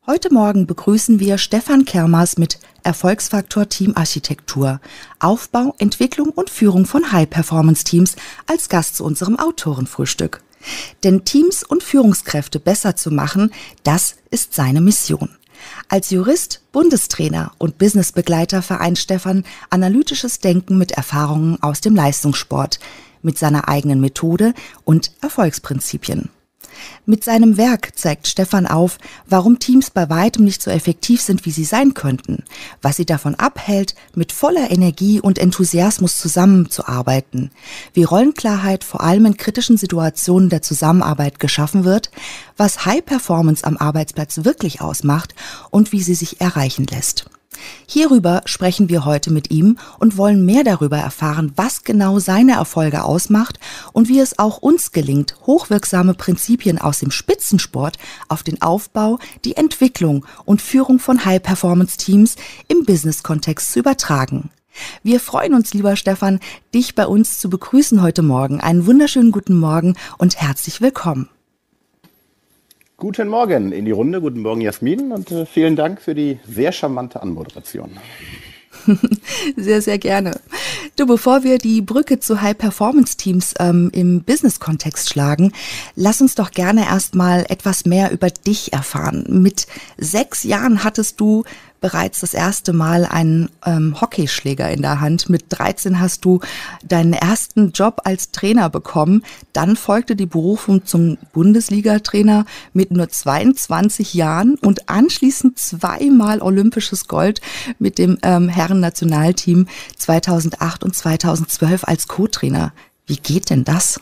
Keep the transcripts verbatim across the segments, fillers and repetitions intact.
Heute Morgen begrüßen wir Stefan Kermers mit Erfolgsfaktor Teamarchitektur, Aufbau, Entwicklung und Führung von High-Performance-Teams als Gast zu unserem Autorenfrühstück. Denn Teams und Führungskräfte besser zu machen, das ist seine Mission. Als Jurist, Bundestrainer und Businessbegleiter vereint Stefan analytisches Denken mit Erfahrungen aus dem Leistungssport, mit seiner eigenen Methode und Erfolgsprinzipien. Mit seinem Werk zeigt Stefan auf, warum Teams bei weitem nicht so effektiv sind, wie sie sein könnten, was sie davon abhält, mit voller Energie und Enthusiasmus zusammenzuarbeiten, wie Rollenklarheit vor allem in kritischen Situationen der Zusammenarbeit geschaffen wird, was High Performance am Arbeitsplatz wirklich ausmacht und wie sie sich erreichen lässt. Hierüber sprechen wir heute mit ihm und wollen mehr darüber erfahren, was genau seine Erfolge ausmacht und wie es auch uns gelingt, hochwirksame Prinzipien aus dem Spitzensport auf den Aufbau, die Entwicklung und Führung von High-Performance-Teams im Business-Kontext zu übertragen. Wir freuen uns, lieber Stefan, dich bei uns zu begrüßen heute Morgen. Einen wunderschönen guten Morgen und herzlich willkommen. Guten Morgen in die Runde, guten Morgen Jasmin und äh, vielen Dank für die sehr charmante Anmoderation. Sehr, sehr gerne. Du, bevor wir die Brücke zu High-Performance-Teams ähm, im Business-Kontext schlagen, lass uns doch gerne erstmal etwas mehr über dich erfahren. Mit sechs Jahren hattest du bereits das erste Mal einen ähm, Hockeyschläger in der Hand. Mit dreizehn hast du deinen ersten Job als Trainer bekommen. Dann folgte die Berufung zum Bundesliga-Trainer mit nur zweiundzwanzig Jahren und anschließend zweimal olympisches Gold mit dem ähm, Herren-Nationalteam zweitausendacht und zweitausendzwölf als Co-Trainer. Wie geht denn das?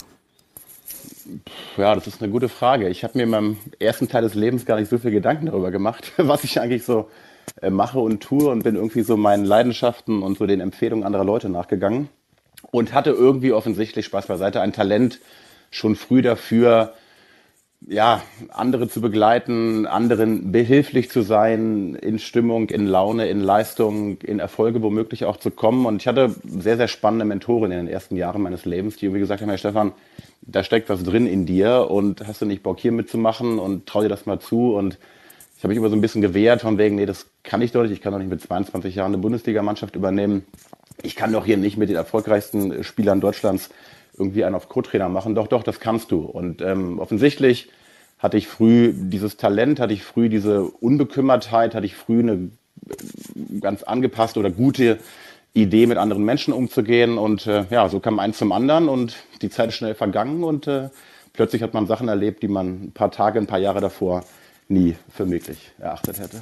Ja, das ist eine gute Frage. Ich habe mir in meinem ersten Teil des Lebens gar nicht so viel Gedanken darüber gemacht, was ich eigentlich so mache und tue und bin irgendwie so meinen Leidenschaften und so den Empfehlungen anderer Leute nachgegangen und hatte irgendwie offensichtlich, Spaß beiseite, ein Talent schon früh dafür, ja, andere zu begleiten, anderen behilflich zu sein, in Stimmung, in Laune, in Leistung, in Erfolge womöglich auch zu kommen. Und ich hatte sehr, sehr spannende Mentoren in den ersten Jahren meines Lebens, die irgendwie gesagt haben, Herr Stefan, da steckt was drin in dir und hast du nicht Bock hier mitzumachen und trau dir das mal zu. Und ich habe mich immer so ein bisschen gewehrt, von wegen, nee, das kann ich doch nicht. Ich kann doch nicht mit zweiundzwanzig Jahren eine Bundesligamannschaft übernehmen. Ich kann doch hier nicht mit den erfolgreichsten Spielern Deutschlands irgendwie einen auf Co-Trainer machen. Doch, doch, das kannst du. Und ähm, offensichtlich hatte ich früh dieses Talent, hatte ich früh diese Unbekümmertheit, hatte ich früh eine ganz angepasste oder gute Idee, mit anderen Menschen umzugehen. Und äh, ja, so kam eins zum anderen und die Zeit ist schnell vergangen und äh, plötzlich hat man Sachen erlebt, die man ein paar Tage, ein paar Jahre davor nie für möglich erachtet hätte.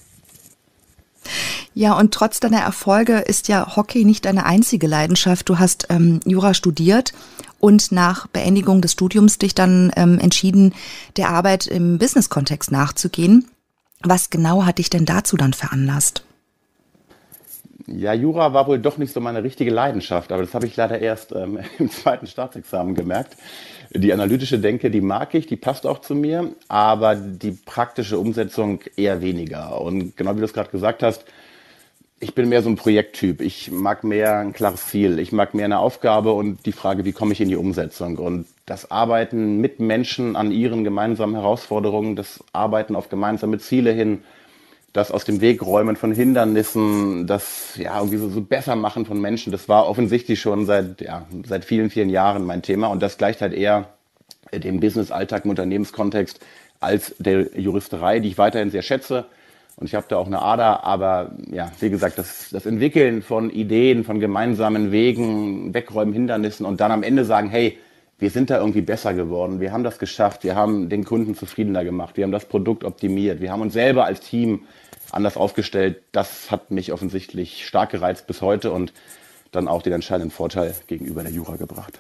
Ja, und trotz deiner Erfolge ist ja Hockey nicht deine einzige Leidenschaft. Du hast ähm, Jura studiert und nach Beendigung des Studiums dich dann ähm, entschieden, der Arbeit im Business-Kontext nachzugehen. Was genau hat dich denn dazu dann veranlasst? Ja, Jura war wohl doch nicht so meine richtige Leidenschaft, aber das habe ich leider erst ähm, im zweiten Staatsexamen gemerkt. Die analytische Denke, die mag ich, die passt auch zu mir, aber die praktische Umsetzung eher weniger. Und genau wie du es gerade gesagt hast, ich bin mehr so ein Projekttyp. Ich mag mehr ein klares Ziel. Ich mag mehr eine Aufgabe und die Frage, wie komme ich in die Umsetzung? Und das Arbeiten mit Menschen an ihren gemeinsamen Herausforderungen, das Arbeiten auf gemeinsame Ziele hin, das aus dem Weg räumen von Hindernissen, das ja irgendwie so, so besser machen von Menschen, das war offensichtlich schon seit ja seit vielen, vielen Jahren mein Thema und das gleicht halt eher dem Business-Alltag im Unternehmenskontext als der Juristerei, die ich weiterhin sehr schätze und ich habe da auch eine Ader, aber ja, wie gesagt, das, das Entwickeln von Ideen, von gemeinsamen Wegen, Wegräumen, Hindernissen und dann am Ende sagen, hey, wir sind da irgendwie besser geworden, wir haben das geschafft, wir haben den Kunden zufriedener gemacht, wir haben das Produkt optimiert, wir haben uns selber als Team anders aufgestellt. Das hat mich offensichtlich stark gereizt bis heute und dann auch den entscheidenden Vorteil gegenüber der Jura gebracht.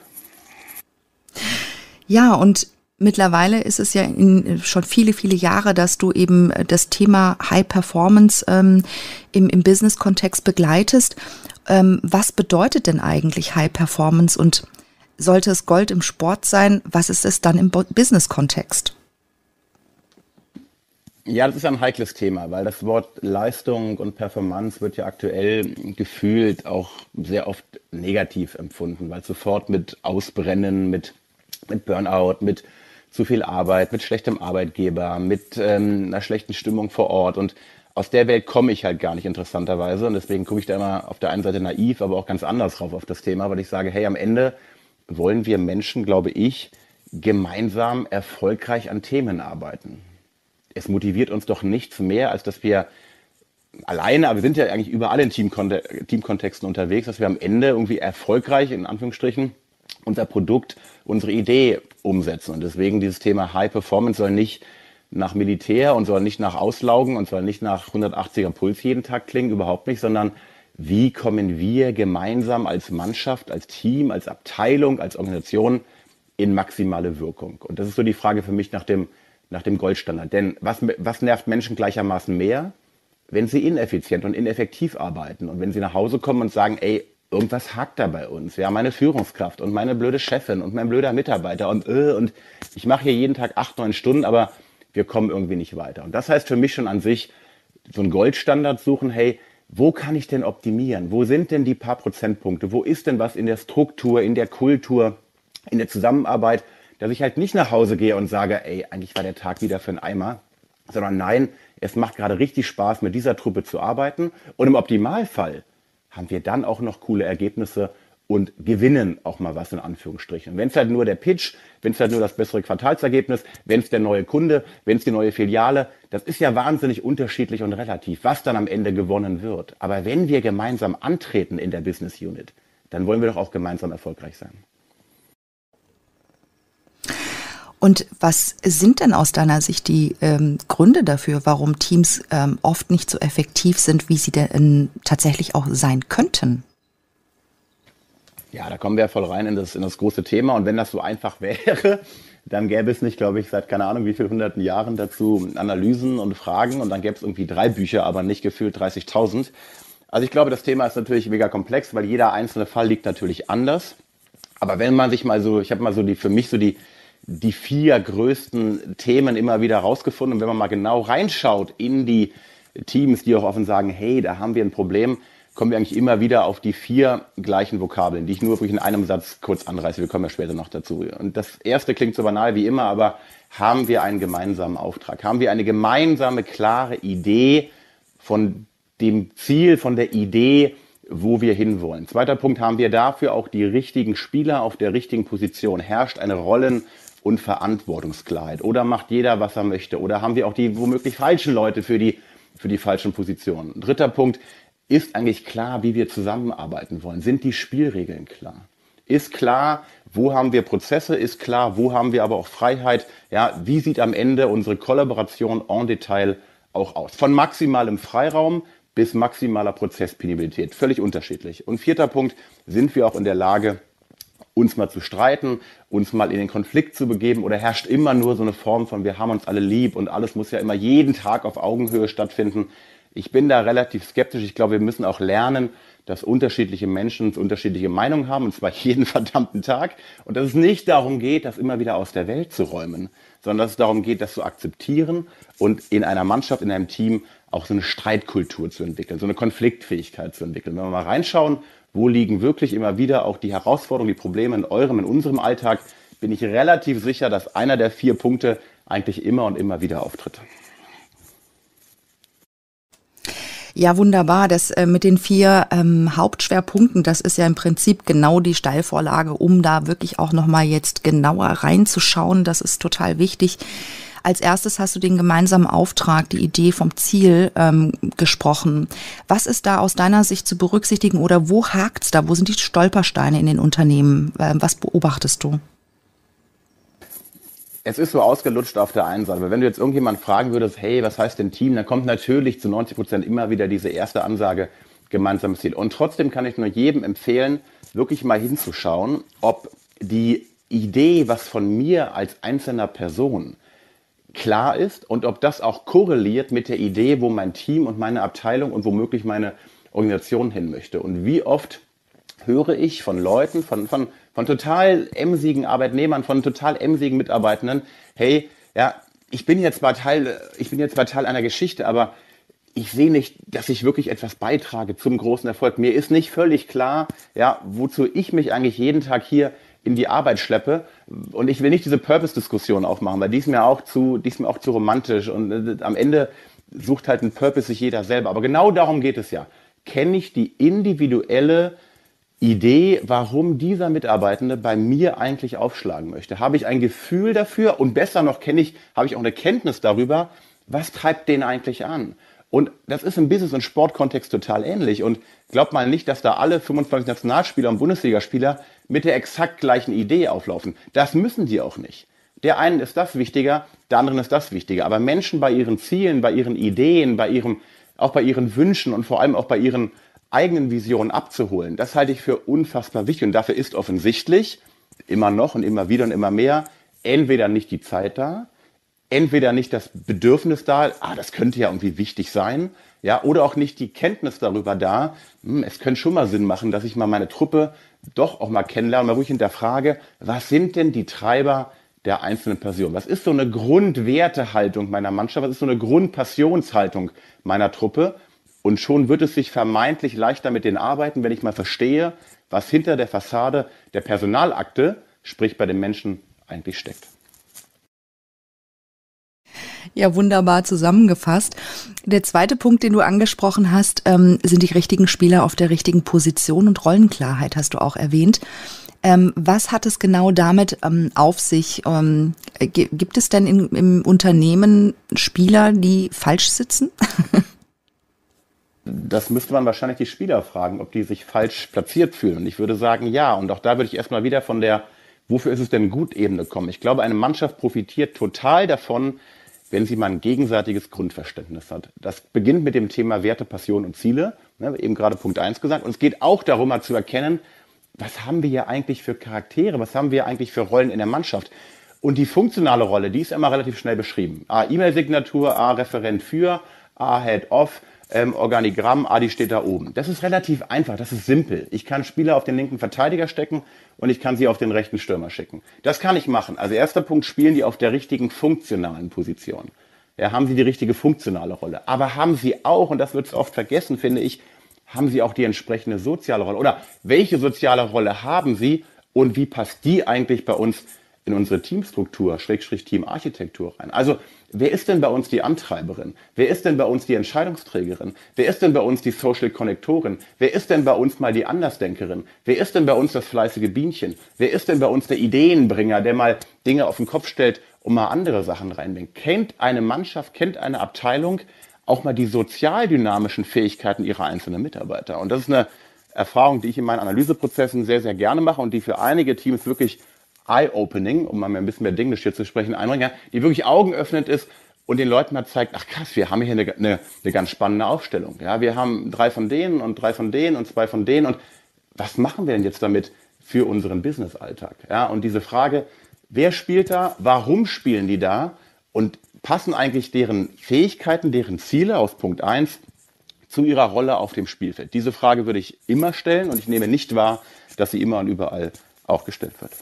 Ja, und mittlerweile ist es ja in, schon viele, viele Jahre, dass du eben das Thema High Performance ähm, im, im Business-Kontext begleitest. Ähm, was bedeutet denn eigentlich High Performance und sollte es Gold im Sport sein, was ist es dann im Business-Kontext? Ja, das ist ein heikles Thema, weil das Wort Leistung und Performance wird ja aktuell gefühlt auch sehr oft negativ empfunden, weil sofort mit Ausbrennen, mit, mit Burnout, mit zu viel Arbeit, mit schlechtem Arbeitgeber, mit ähm, einer schlechten Stimmung vor Ort. Und aus der Welt komme ich halt gar nicht, interessanterweise. Und deswegen gucke ich da immer auf der einen Seite naiv, aber auch ganz anders drauf auf das Thema, weil ich sage, hey, am Ende wollen wir Menschen, glaube ich, gemeinsam erfolgreich an Themen arbeiten. Es motiviert uns doch nichts mehr, als dass wir alleine, aber wir sind ja eigentlich überall in Teamkonte- Teamkontexten unterwegs, dass wir am Ende irgendwie erfolgreich, in Anführungsstrichen, unser Produkt, unsere Idee umsetzen. Und deswegen dieses Thema High Performance soll nicht nach Militär und soll nicht nach Auslaugen und soll nicht nach hundertachtziger Puls jeden Tag klingen, überhaupt nicht, sondern wie kommen wir gemeinsam als Mannschaft, als Team, als Abteilung, als Organisation in maximale Wirkung? Und das ist so die Frage für mich nach dem, nach dem Goldstandard. Denn was, was nervt Menschen gleichermaßen mehr? Wenn sie ineffizient und ineffektiv arbeiten und wenn sie nach Hause kommen und sagen, ey, irgendwas hakt da bei uns. Ja, meine Führungskraft und meine blöde Chefin und mein blöder Mitarbeiter und äh, und ich mache hier jeden Tag acht, neun Stunden, aber wir kommen irgendwie nicht weiter. Und das heißt für mich schon an sich, so einen Goldstandard suchen, hey, wo kann ich denn optimieren? Wo sind denn die paar Prozentpunkte? Wo ist denn was in der Struktur, in der Kultur, in der Zusammenarbeit, dass ich halt nicht nach Hause gehe und sage, ey, eigentlich war der Tag wieder für einen Eimer, sondern nein, es macht gerade richtig Spaß, mit dieser Truppe zu arbeiten. Und im Optimalfall haben wir dann auch noch coole Ergebnisse und gewinnen auch mal was in Anführungsstrichen. Wenn es halt nur der Pitch, wenn es halt nur das bessere Quartalsergebnis, wenn es der neue Kunde, wenn es die neue Filiale, das ist ja wahnsinnig unterschiedlich und relativ, was dann am Ende gewonnen wird. Aber wenn wir gemeinsam antreten in der Business Unit, dann wollen wir doch auch gemeinsam erfolgreich sein. Und was sind denn aus deiner Sicht die ähm, Gründe dafür, warum Teams ähm, oft nicht so effektiv sind, wie sie denn tatsächlich auch sein könnten? Ja, da kommen wir ja voll rein in das, in das große Thema. Und wenn das so einfach wäre, dann gäbe es nicht, glaube ich, seit keine Ahnung wie vielen hunderten Jahren dazu Analysen und Fragen. Und dann gäbe es irgendwie drei Bücher, aber nicht gefühlt dreißigtausend. Also ich glaube, das Thema ist natürlich mega komplex, weil jeder einzelne Fall liegt natürlich anders. Aber wenn man sich mal so, ich habe mal so die, für mich so die, die vier größten Themen immer wieder rausgefunden. Und wenn man mal genau reinschaut in die Teams, die auch offen sagen, hey, da haben wir ein Problem, kommen wir eigentlich immer wieder auf die vier gleichen Vokabeln, die ich nur wirklich in einem Satz kurz anreiße. Wir kommen ja später noch dazu. Und das erste klingt so banal wie immer, aber haben wir einen gemeinsamen Auftrag? Haben wir eine gemeinsame, klare Idee von dem Ziel, von der Idee, wo wir hinwollen? Zweiter Punkt, haben wir dafür auch die richtigen Spieler auf der richtigen Position? Herrscht eine Rollen- und Verantwortungsklarheit? Oder macht jeder, was er möchte? Oder haben wir auch die womöglich falschen Leute für die, für die falschen Positionen? Dritter Punkt, ist eigentlich klar, wie wir zusammenarbeiten wollen? Sind die Spielregeln klar? Ist klar, wo haben wir Prozesse? Ist klar, wo haben wir aber auch Freiheit? Ja, wie sieht am Ende unsere Kollaboration en Detail auch aus? Von maximalem Freiraum bis maximaler Prozesspenibilität. Völlig unterschiedlich. Und vierter Punkt, sind wir auch in der Lage, uns mal zu streiten, uns mal in den Konflikt zu begeben, oder herrscht immer nur so eine Form von wir haben uns alle lieb und alles muss ja immer jeden Tag auf Augenhöhe stattfinden? Ich bin da relativ skeptisch. Ich glaube, wir müssen auch lernen, dass unterschiedliche Menschen unterschiedliche Meinungen haben, und zwar jeden verdammten Tag. Und dass es nicht darum geht, das immer wieder aus der Welt zu räumen, sondern dass es darum geht, das zu akzeptieren und in einer Mannschaft, in einem Team auch so eine Streitkultur zu entwickeln, so eine Konfliktfähigkeit zu entwickeln. Wenn wir mal reinschauen, wo liegen wirklich immer wieder auch die Herausforderungen, die Probleme in eurem, in unserem Alltag, bin ich relativ sicher, dass einer der vier Punkte eigentlich immer und immer wieder auftritt. Ja, wunderbar. Das äh, mit den vier ähm, Hauptschwerpunkten, das ist ja im Prinzip genau die Steilvorlage, um da wirklich auch nochmal jetzt genauer reinzuschauen. Das ist total wichtig. Als erstes hast du den gemeinsamen Auftrag, die Idee vom Ziel ähm, gesprochen. Was ist da aus deiner Sicht zu berücksichtigen oder wo hakt's da? Wo sind die Stolpersteine in den Unternehmen? Ähm, was beobachtest du? Es ist so ausgelutscht auf der einen Seite, aber wenn du jetzt irgendjemanden fragen würdest, hey, was heißt denn Team, dann kommt natürlich zu neunzig Prozent immer wieder diese erste Ansage, gemeinsames Ziel. Und trotzdem kann ich nur jedem empfehlen, wirklich mal hinzuschauen, ob die Idee, was von mir als einzelner Person klar ist und ob das auch korreliert mit der Idee, wo mein Team und meine Abteilung und womöglich meine Organisation hin möchte. Und wie oft höre ich von Leuten, von, von, von total emsigen Arbeitnehmern, von total emsigen Mitarbeitenden, hey, ja, ich bin jetzt zwar Teil, ich bin jetzt zwar Teil einer Geschichte, aber ich sehe nicht, dass ich wirklich etwas beitrage zum großen Erfolg. Mir ist nicht völlig klar, ja, wozu ich mich eigentlich jeden Tag hier in die Arbeit schleppe. Und ich will nicht diese Purpose-Diskussion aufmachen, weil die ist mir auch zu, die ist mir auch zu romantisch. Und äh, am Ende sucht halt einen Purpose sich jeder selber. Aber genau darum geht es ja. Kenne ich die individuelle Idee, warum dieser Mitarbeitende bei mir eigentlich aufschlagen möchte? Habe ich ein Gefühl dafür? Und besser noch, kenne ich, habe ich auch eine Kenntnis darüber, was treibt den eigentlich an? Und das ist im Business- und Sportkontext total ähnlich. Und glaubt mal nicht, dass da alle fünfundzwanzig Nationalspieler und Bundesligaspieler mit der exakt gleichen Idee auflaufen. Das müssen die auch nicht. Der einen ist das wichtiger, der anderen ist das wichtiger. Aber Menschen bei ihren Zielen, bei ihren Ideen, bei ihrem, auch bei ihren Wünschen und vor allem auch bei ihren eigenen Visionen abzuholen, das halte ich für unfassbar wichtig. Und dafür ist offensichtlich immer noch und immer wieder und immer mehr entweder nicht die Zeit da, entweder nicht das Bedürfnis da, ah, das könnte ja irgendwie wichtig sein, ja, oder auch nicht die Kenntnis darüber da, hm, es könnte schon mal Sinn machen, dass ich mal meine Truppe doch auch mal kennenlerne, mal ruhig hinterfrage, was sind denn die Treiber der einzelnen Person? Was ist so eine Grundwertehaltung meiner Mannschaft? Was ist so eine Grundpassionshaltung meiner Truppe? Und schon wird es sich vermeintlich leichter mit denen arbeiten, wenn ich mal verstehe, was hinter der Fassade der Personalakte, sprich bei den Menschen, eigentlich steckt. Ja, wunderbar zusammengefasst. Der zweite Punkt, den du angesprochen hast, ähm, sind die richtigen Spieler auf der richtigen Position und Rollenklarheit, hast du auch erwähnt. Ähm, was hat es genau damit ähm, auf sich? Ähm, g- gibt es denn in, im Unternehmen Spieler, die falsch sitzen? Das müsste man wahrscheinlich die Spieler fragen, ob die sich falsch platziert fühlen. Und ich würde sagen, ja. Und auch da würde ich erstmal wieder von der, wofür ist es denn gut, Ebene kommen. Ich glaube, eine Mannschaft profitiert total davon, wenn sie mal ein gegenseitiges Grundverständnis hat. Das beginnt mit dem Thema Werte, Passion und Ziele. Ne, eben gerade Punkt eins gesagt. Und es geht auch darum, mal zu erkennen, was haben wir hier eigentlich für Charaktere, was haben wir eigentlich für Rollen in der Mannschaft. Und die funktionale Rolle, die ist immer relativ schnell beschrieben. A, E-Mail-Signatur, A, Referent für, A, Head of, ähm, Organigramm, A, die steht da oben. Das ist relativ einfach, das ist simpel. Ich kann Spieler auf den linken Verteidiger stecken und ich kann sie auf den rechten Stürmer schicken. Das kann ich machen. Also erster Punkt, spielen die auf der richtigen funktionalen Position. Ja, haben sie die richtige funktionale Rolle. Aber haben sie auch, und das wird oft vergessen, finde ich, haben sie auch die entsprechende soziale Rolle? Oder welche soziale Rolle haben sie und wie passt die eigentlich bei uns in unsere Teamstruktur, Schrägstrich Teamarchitektur rein? Also, wer ist denn bei uns die Antreiberin? Wer ist denn bei uns die Entscheidungsträgerin? Wer ist denn bei uns die Social Connectorin? Wer ist denn bei uns mal die Andersdenkerin? Wer ist denn bei uns das fleißige Bienchen? Wer ist denn bei uns der Ideenbringer, der mal Dinge auf den Kopf stellt und mal andere Sachen reinbringt? Kennt eine Mannschaft, kennt eine Abteilung auch mal die sozialdynamischen Fähigkeiten ihrer einzelnen Mitarbeiter? Und das ist eine Erfahrung, die ich in meinen Analyseprozessen sehr, sehr gerne mache und die für einige Teams wirklich eye-opening, um mal ein bisschen mehr Englisch hier zu sprechen, einbringen, ja, die wirklich augenöffnend ist und den Leuten mal zeigt, ach krass, wir haben hier eine, eine, eine ganz spannende Aufstellung. Ja, wir haben drei von denen und drei von denen und zwei von denen und was machen wir denn jetzt damit für unseren Business-Alltag? Ja, und diese Frage, wer spielt da, warum spielen die da und passen eigentlich deren Fähigkeiten, deren Ziele aus Punkt eins zu ihrer Rolle auf dem Spielfeld? Diese Frage würde ich immer stellen und ich nehme nicht wahr, dass sie immer und überall auch gestellt wird.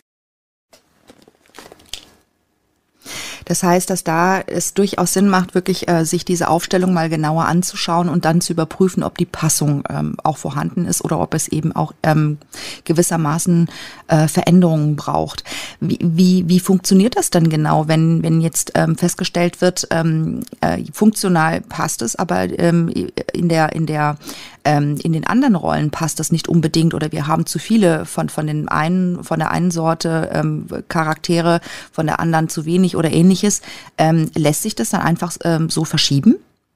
Das heißt, dass da es durchaus Sinn macht, wirklich äh, sich diese Aufstellung mal genauer anzuschauen und dann zu überprüfen, ob die Passung ähm, auch vorhanden ist oder ob es eben auch ähm, gewissermaßen äh, Veränderungen braucht. Wie, wie, wie funktioniert das denn genau, wenn, wenn jetzt ähm, festgestellt wird, ähm, äh, funktional passt es, aber ähm, in der, in der ähm, in den anderen Rollen passt das nicht unbedingt oder wir haben zu viele von, von den einen, von der einen Sorte ähm, Charaktere, von der anderen zu wenig oder ähnliches. Ähm, lässt sich das dann einfach ähm, so verschieben?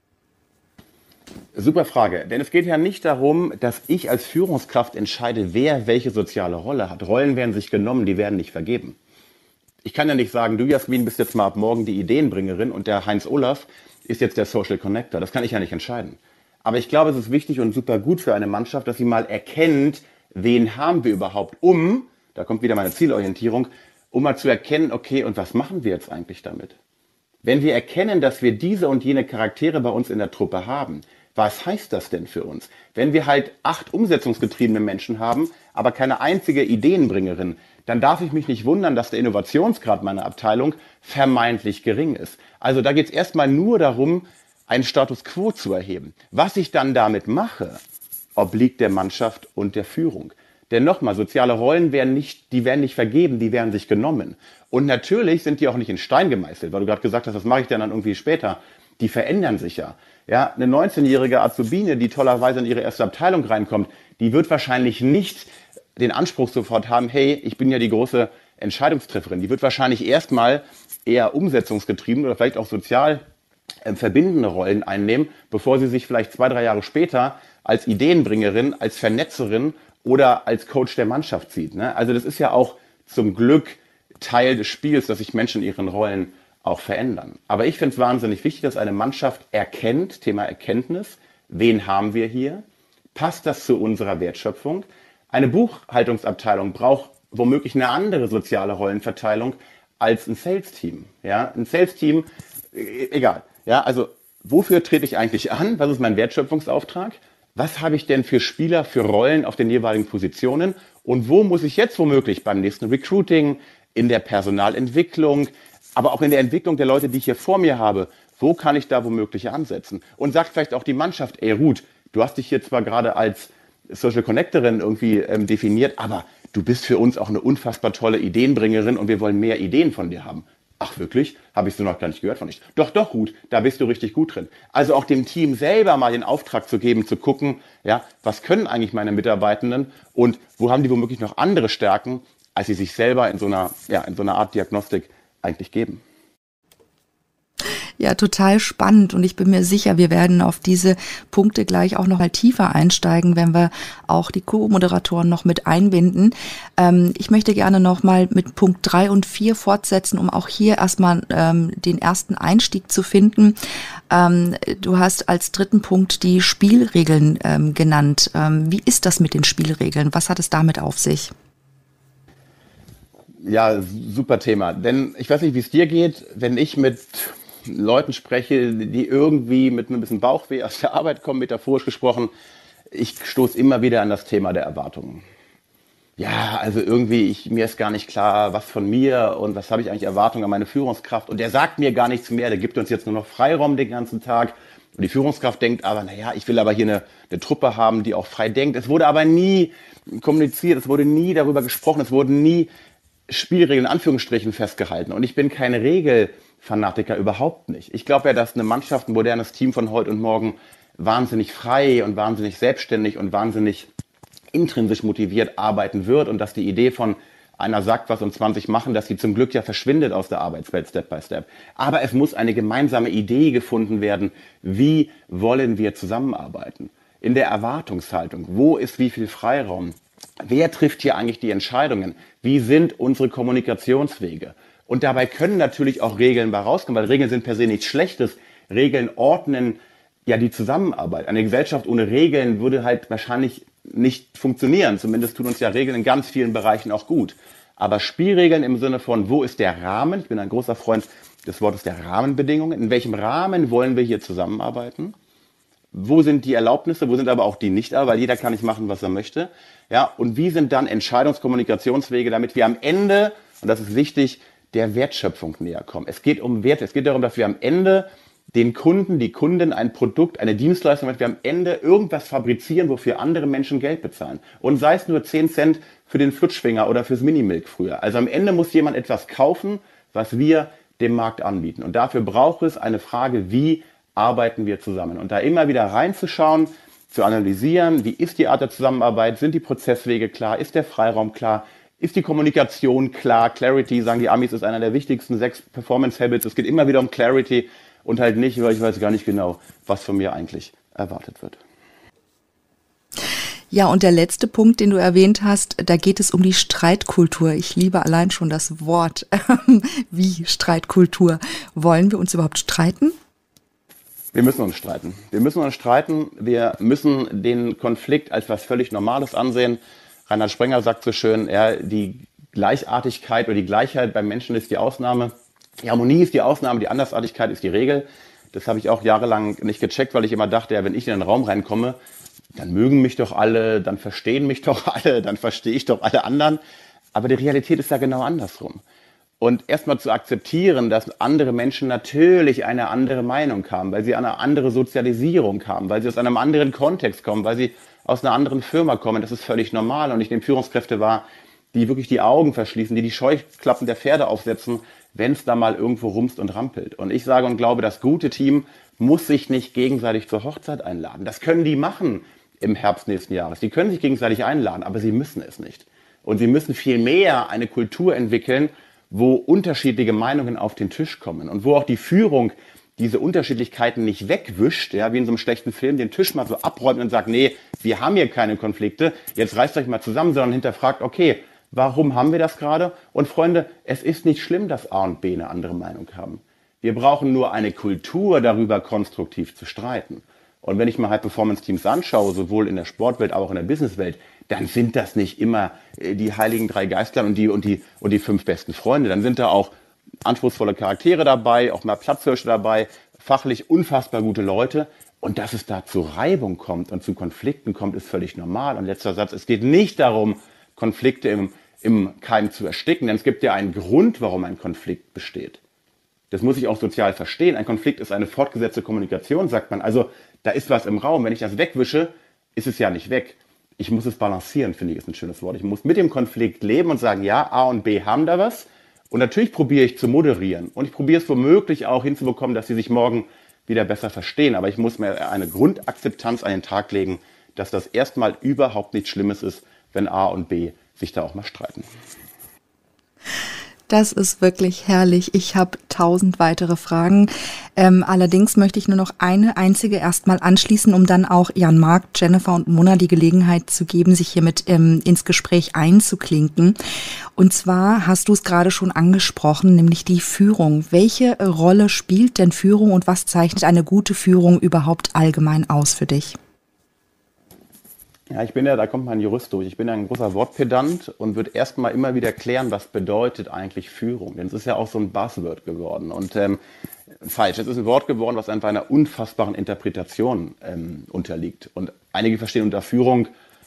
Super Frage, denn es geht ja nicht darum, dass ich als Führungskraft entscheide, wer welche soziale Rolle hat. Rollen werden sich genommen, die werden nicht vergeben. Ich kann ja nicht sagen, du Jasmin bist jetzt mal ab morgen die Ideenbringerin und der Heinz Olaf ist jetzt der Social Connector. Das kann ich ja nicht entscheiden. Aber ich glaube, es ist wichtig und super gut für eine Mannschaft, dass sie mal erkennt, wen haben wir überhaupt, um, da kommt wieder meine Zielorientierung, um mal zu erkennen, okay, und was machen wir jetzt eigentlich damit? Wenn wir erkennen, dass wir diese und jene Charaktere bei uns in der Truppe haben, was heißt das denn für uns? Wenn wir halt acht umsetzungsgetriebene Menschen haben, aber keine einzige Ideenbringerin, dann darf ich mich nicht wundern, dass der Innovationsgrad meiner Abteilung vermeintlich gering ist. Also da geht es erstmal nur darum, einen Status quo zu erheben. Was ich dann damit mache, obliegt der Mannschaft und der Führung. Denn nochmal, soziale Rollen werden nicht, die werden nicht vergeben, die werden sich genommen. Und natürlich sind die auch nicht in Stein gemeißelt, weil du gerade gesagt hast, was mache ich denn dann irgendwie später? Die verändern sich ja. Ja, eine neunzehnjährige Azubine, die tollerweise in ihre erste Abteilung reinkommt, die wird wahrscheinlich nicht den Anspruch sofort haben, hey, ich bin ja die große Entscheidungstrefferin. Die wird wahrscheinlich erstmal eher umsetzungsgetrieben oder vielleicht auch sozial äh, verbindende Rollen einnehmen, bevor sie sich vielleicht zwei, drei Jahre später als Ideenbringerin, als Vernetzerin oder als Coach der Mannschaft sieht. Ne? Also das ist ja auch zum Glück Teil des Spiels, dass sich Menschen in ihren Rollen auch verändern. Aber ich finde es wahnsinnig wichtig, dass eine Mannschaft erkennt, Thema Erkenntnis, wen haben wir hier? Passt das zu unserer Wertschöpfung? Eine Buchhaltungsabteilung braucht womöglich eine andere soziale Rollenverteilung als ein Sales-Team. Ja, ein Sales-Team, e- egal. Ja, also wofür trete ich eigentlich an? Was ist mein Wertschöpfungsauftrag? Was habe ich denn für Spieler, für Rollen auf den jeweiligen Positionen? Und wo muss ich jetzt womöglich beim nächsten Recruiting, in der Personalentwicklung, aber auch in der Entwicklung der Leute, die ich hier vor mir habe, wo kann ich da womöglich ansetzen? Und sagt vielleicht auch die Mannschaft, ey Ruth, du hast dich hier zwar gerade als Social Connectorin irgendwie ähm, definiert, aber du bist für uns auch eine unfassbar tolle Ideenbringerin und wir wollen mehr Ideen von dir haben. Ach wirklich? Habe ich so noch gar nicht gehört von dich. Doch, doch, Ruth, da bist du richtig gut drin. Also auch dem Team selber mal den Auftrag zu geben, zu gucken, ja, was können eigentlich meine Mitarbeitenden und wo haben die womöglich noch andere Stärken, als sie sich selber in so einer, ja, in so einer Art Diagnostik eigentlich geben. Ja, total spannend und ich bin mir sicher, wir werden auf diese Punkte gleich auch noch mal tiefer einsteigen, wenn wir auch die Co-Moderatoren noch mit einbinden. Ähm, ich möchte gerne noch mal mit Punkt drei und vier fortsetzen, um auch hier erstmal ähm, den ersten Einstieg zu finden. Ähm, du hast als dritten Punkt die Spielregeln ähm, genannt. Ähm, wie ist das mit den Spielregeln? Was hat es damit auf sich? Ja, super Thema. Denn ich weiß nicht, wie es dir geht, wenn ich mit Leuten spreche, die irgendwie mit ein bisschen Bauchweh aus der Arbeit kommen, metaphorisch gesprochen, ich stoße immer wieder an das Thema der Erwartungen. Ja, also irgendwie, ich, mir ist gar nicht klar, was von mir und was habe ich eigentlich Erwartungen an meine Führungskraft und der sagt mir gar nichts mehr, der gibt uns jetzt nur noch Freiraum den ganzen Tag und die Führungskraft denkt aber, naja, ich will aber hier eine, eine Truppe haben, die auch frei denkt. Es wurde aber nie kommuniziert, es wurde nie darüber gesprochen, es wurden nie Spielregeln in Anführungsstrichen festgehalten und ich bin kein Regelfanatiker, überhaupt nicht. Ich glaube ja, dass eine Mannschaft, ein modernes Team von heute und morgen wahnsinnig frei und wahnsinnig selbstständig und wahnsinnig intrinsisch motiviert arbeiten wird und dass die Idee von einer sagt was und zwanzig machen, dass sie zum Glück ja verschwindet aus der Arbeitswelt Step by Step. Aber es muss eine gemeinsame Idee gefunden werden, wie wollen wir zusammenarbeiten? In der Erwartungshaltung, wo ist wie viel Freiraum? Wer trifft hier eigentlich die Entscheidungen? Wie sind unsere Kommunikationswege? Und dabei können natürlich auch Regeln bei rauskommen, weil Regeln sind per se nichts Schlechtes. Regeln ordnen ja die Zusammenarbeit. Eine Gesellschaft ohne Regeln würde halt wahrscheinlich nicht funktionieren. Zumindest tun uns ja Regeln in ganz vielen Bereichen auch gut. Aber Spielregeln im Sinne von, wo ist der Rahmen? Ich bin ein großer Freund des Wortes der Rahmenbedingungen. In welchem Rahmen wollen wir hier zusammenarbeiten? Wo sind die Erlaubnisse? Wo sind aber auch die nicht? Weil jeder kann nicht machen, was er möchte. Ja, und wie sind dann Entscheidungskommunikationswege, damit wir am Ende, und das ist wichtig, der Wertschöpfung näher kommen. Es geht um Werte. Es geht darum, dass wir am Ende den Kunden, die Kunden ein Produkt, eine Dienstleistung, damit wir am Ende irgendwas fabrizieren, wofür andere Menschen Geld bezahlen. Und sei es nur zehn Cent für den Flutschfinger oder fürs Minimilk früher. Also am Ende muss jemand etwas kaufen, was wir dem Markt anbieten. Und dafür braucht es eine Frage, wie arbeiten wir zusammen? Und da immer wieder reinzuschauen, zu analysieren, wie ist die Art der Zusammenarbeit, sind die Prozesswege klar, ist der Freiraum klar, ist die Kommunikation klar, Clarity, sagen die Amis, ist einer der wichtigsten sechs Performance Habits. Es geht immer wieder um Clarity und halt nicht, weil ich weiß gar nicht genau, was von mir eigentlich erwartet wird. Ja, und der letzte Punkt, den du erwähnt hast, da geht es um die Streitkultur. Ich liebe allein schon das Wort. Wie Streitkultur? Wollen wir uns überhaupt streiten? Wir müssen uns streiten. Wir müssen uns streiten. Wir müssen den Konflikt als was völlig Normales ansehen. Reinhard Sprenger sagt so schön, ja, die Gleichartigkeit oder die Gleichheit beim Menschen ist die Ausnahme. Die Harmonie ist die Ausnahme, die Andersartigkeit ist die Regel. Das habe ich auch jahrelang nicht gecheckt, weil ich immer dachte, ja, wenn ich in den Raum reinkomme, dann mögen mich doch alle, dann verstehen mich doch alle, dann verstehe ich doch alle anderen. Aber die Realität ist ja genau andersrum. Und erstmal zu akzeptieren, dass andere Menschen natürlich eine andere Meinung haben, weil sie eine andere Sozialisierung haben, weil sie aus einem anderen Kontext kommen, weil sie aus einer anderen Firma kommen, das ist völlig normal. Und ich nehme Führungskräfte wahr, die wirklich die Augen verschließen, die die Scheuklappen der Pferde aufsetzen, wenn es da mal irgendwo rumst und rampelt. Und ich sage und glaube, das gute Team muss sich nicht gegenseitig zur Hochzeit einladen. Das können die machen im Herbst nächsten Jahres. Die können sich gegenseitig einladen, aber sie müssen es nicht. Und sie müssen vielmehr eine Kultur entwickeln, wo unterschiedliche Meinungen auf den Tisch kommen und wo auch die Führung diese Unterschiedlichkeiten nicht wegwischt, ja, wie in so einem schlechten Film, den Tisch mal so abräumt und sagt, nee, wir haben hier keine Konflikte, jetzt reißt euch mal zusammen, sondern hinterfragt, okay, warum haben wir das gerade? Und Freunde, es ist nicht schlimm, dass A und B eine andere Meinung haben. Wir brauchen nur eine Kultur, darüber konstruktiv zu streiten. Und wenn ich mal High-Performance-Teams anschaue, sowohl in der Sportwelt, aber auch in der Businesswelt, dann sind das nicht immer die heiligen drei Geistern und die, und die, und die fünf besten Freunde. Dann sind da auch anspruchsvolle Charaktere dabei, auch mal Platzhirsche dabei, fachlich unfassbar gute Leute. Und dass es da zu Reibung kommt und zu Konflikten kommt, ist völlig normal. Und letzter Satz, es geht nicht darum, Konflikte im, im Keim zu ersticken, denn es gibt ja einen Grund, warum ein Konflikt besteht. Das muss ich auch sozial verstehen. Ein Konflikt ist eine fortgesetzte Kommunikation, sagt man. Also da ist was im Raum. Wenn ich das wegwische, ist es ja nicht weg. Ich muss es balancieren, finde ich, ist ein schönes Wort. Ich muss mit dem Konflikt leben und sagen, ja, A und B haben da was. Und natürlich probiere ich zu moderieren. Und ich probiere es womöglich auch hinzubekommen, dass sie sich morgen wieder besser verstehen. Aber ich muss mir eine Grundakzeptanz an den Tag legen, dass das erstmal überhaupt nichts Schlimmes ist, wenn A und B sich da auch mal streiten. Das ist wirklich herrlich. Ich habe tausend weitere Fragen. Ähm, allerdings möchte ich nur noch eine einzige erstmal anschließen, um dann auch Jan-Marc, Jennifer und Mona die Gelegenheit zu geben, sich hiermit ähm, ins Gespräch einzuklinken. Und zwar hast du es gerade schon angesprochen, nämlich die Führung. Welche Rolle spielt denn Führung und was zeichnet eine gute Führung überhaupt allgemein aus für dich? Ja, ich bin ja, da kommt mein Jurist durch. Ich bin ja ein großer Wortpedant und würde erstmal immer wieder klären, was bedeutet eigentlich Führung? Denn es ist ja auch so ein Buzzword geworden. Und ähm, falsch, es ist ein Wort geworden, was einfach einer unfassbaren Interpretation ähm, unterliegt. Und einige verstehen unter Führung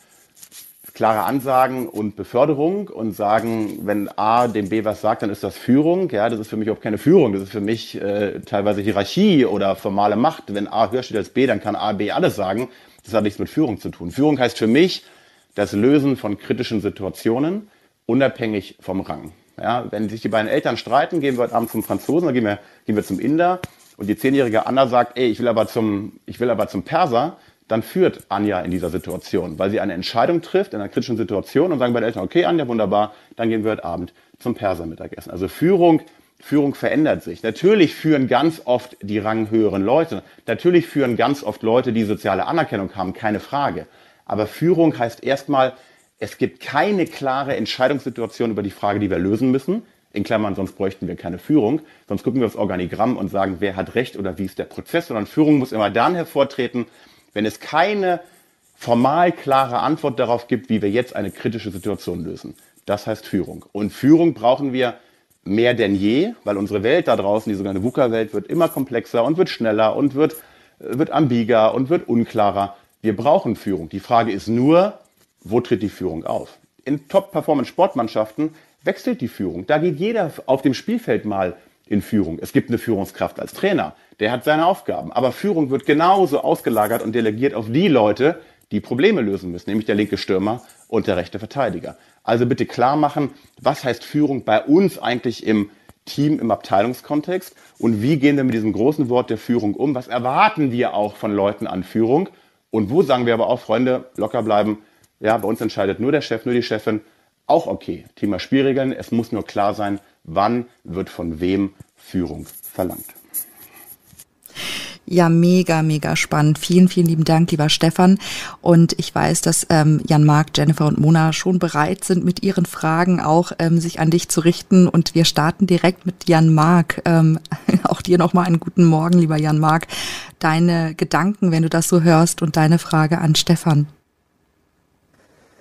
klare Ansagen und Beförderung und sagen, wenn A dem B was sagt, dann ist das Führung. Ja, das ist für mich auch keine Führung. Das ist für mich äh, teilweise Hierarchie oder formale Macht. Wenn A höher steht als B, dann kann A B alles sagen. Das hat nichts mit Führung zu tun. Führung heißt für mich das Lösen von kritischen Situationen, unabhängig vom Rang. Ja, wenn sich die beiden Eltern streiten, gehen wir heute Abend zum Franzosen, dann gehen wir, gehen wir zum Inder und die zehnjährige Anna sagt, ey, ich will aber zum, ich will aber zum Perser, dann führt Anja in dieser Situation, weil sie eine Entscheidung trifft in einer kritischen Situation und sagen bei den Eltern, okay, Anja, wunderbar, dann gehen wir heute Abend zum Perser Mittagessen. Also Führung Führung verändert sich. Natürlich führen ganz oft die ranghöheren Leute. Natürlich führen ganz oft Leute, die soziale Anerkennung haben, keine Frage. Aber Führung heißt erstmal, es gibt keine klare Entscheidungssituation über die Frage, die wir lösen müssen. In Klammern, sonst bräuchten wir keine Führung. Sonst gucken wir aufs Organigramm und sagen, wer hat Recht oder wie ist der Prozess. Sondern Führung muss immer dann hervortreten, wenn es keine formal klare Antwort darauf gibt, wie wir jetzt eine kritische Situation lösen. Das heißt Führung. Und Führung brauchen wir mehr denn je, weil unsere Welt da draußen, die sogenannte VUCA-Welt, wird immer komplexer und wird schneller und wird, wird ambiger und wird unklarer. Wir brauchen Führung. Die Frage ist nur, wo tritt die Führung auf? In Top-Performance-Sportmannschaften wechselt die Führung. Da geht jeder auf dem Spielfeld mal in Führung. Es gibt eine Führungskraft als Trainer, der hat seine Aufgaben. Aber Führung wird genauso ausgelagert und delegiert auf die Leute, die Probleme lösen müssen, nämlich der linke Stürmer und der rechte Verteidiger. Also bitte klar machen, was heißt Führung bei uns eigentlich im Team, im Abteilungskontext und wie gehen wir mit diesem großen Wort der Führung um? Was erwarten wir auch von Leuten an Führung? Und wo sagen wir aber auch, Freunde, locker bleiben, ja, bei uns entscheidet nur der Chef, nur die Chefin, auch okay. Thema Spielregeln, es muss nur klar sein, wann wird von wem Führung verlangt. Ja, mega, mega spannend. Vielen, vielen lieben Dank, lieber Stefan. Und ich weiß, dass ähm, Jan-Marc, Jennifer und Mona schon bereit sind, mit ihren Fragen auch ähm, sich an dich zu richten. Und wir starten direkt mit Jan-Marc. Ähm, auch dir nochmal einen guten Morgen, lieber Jan-Marc. Deine Gedanken, wenn du das so hörst und deine Frage an Stefan.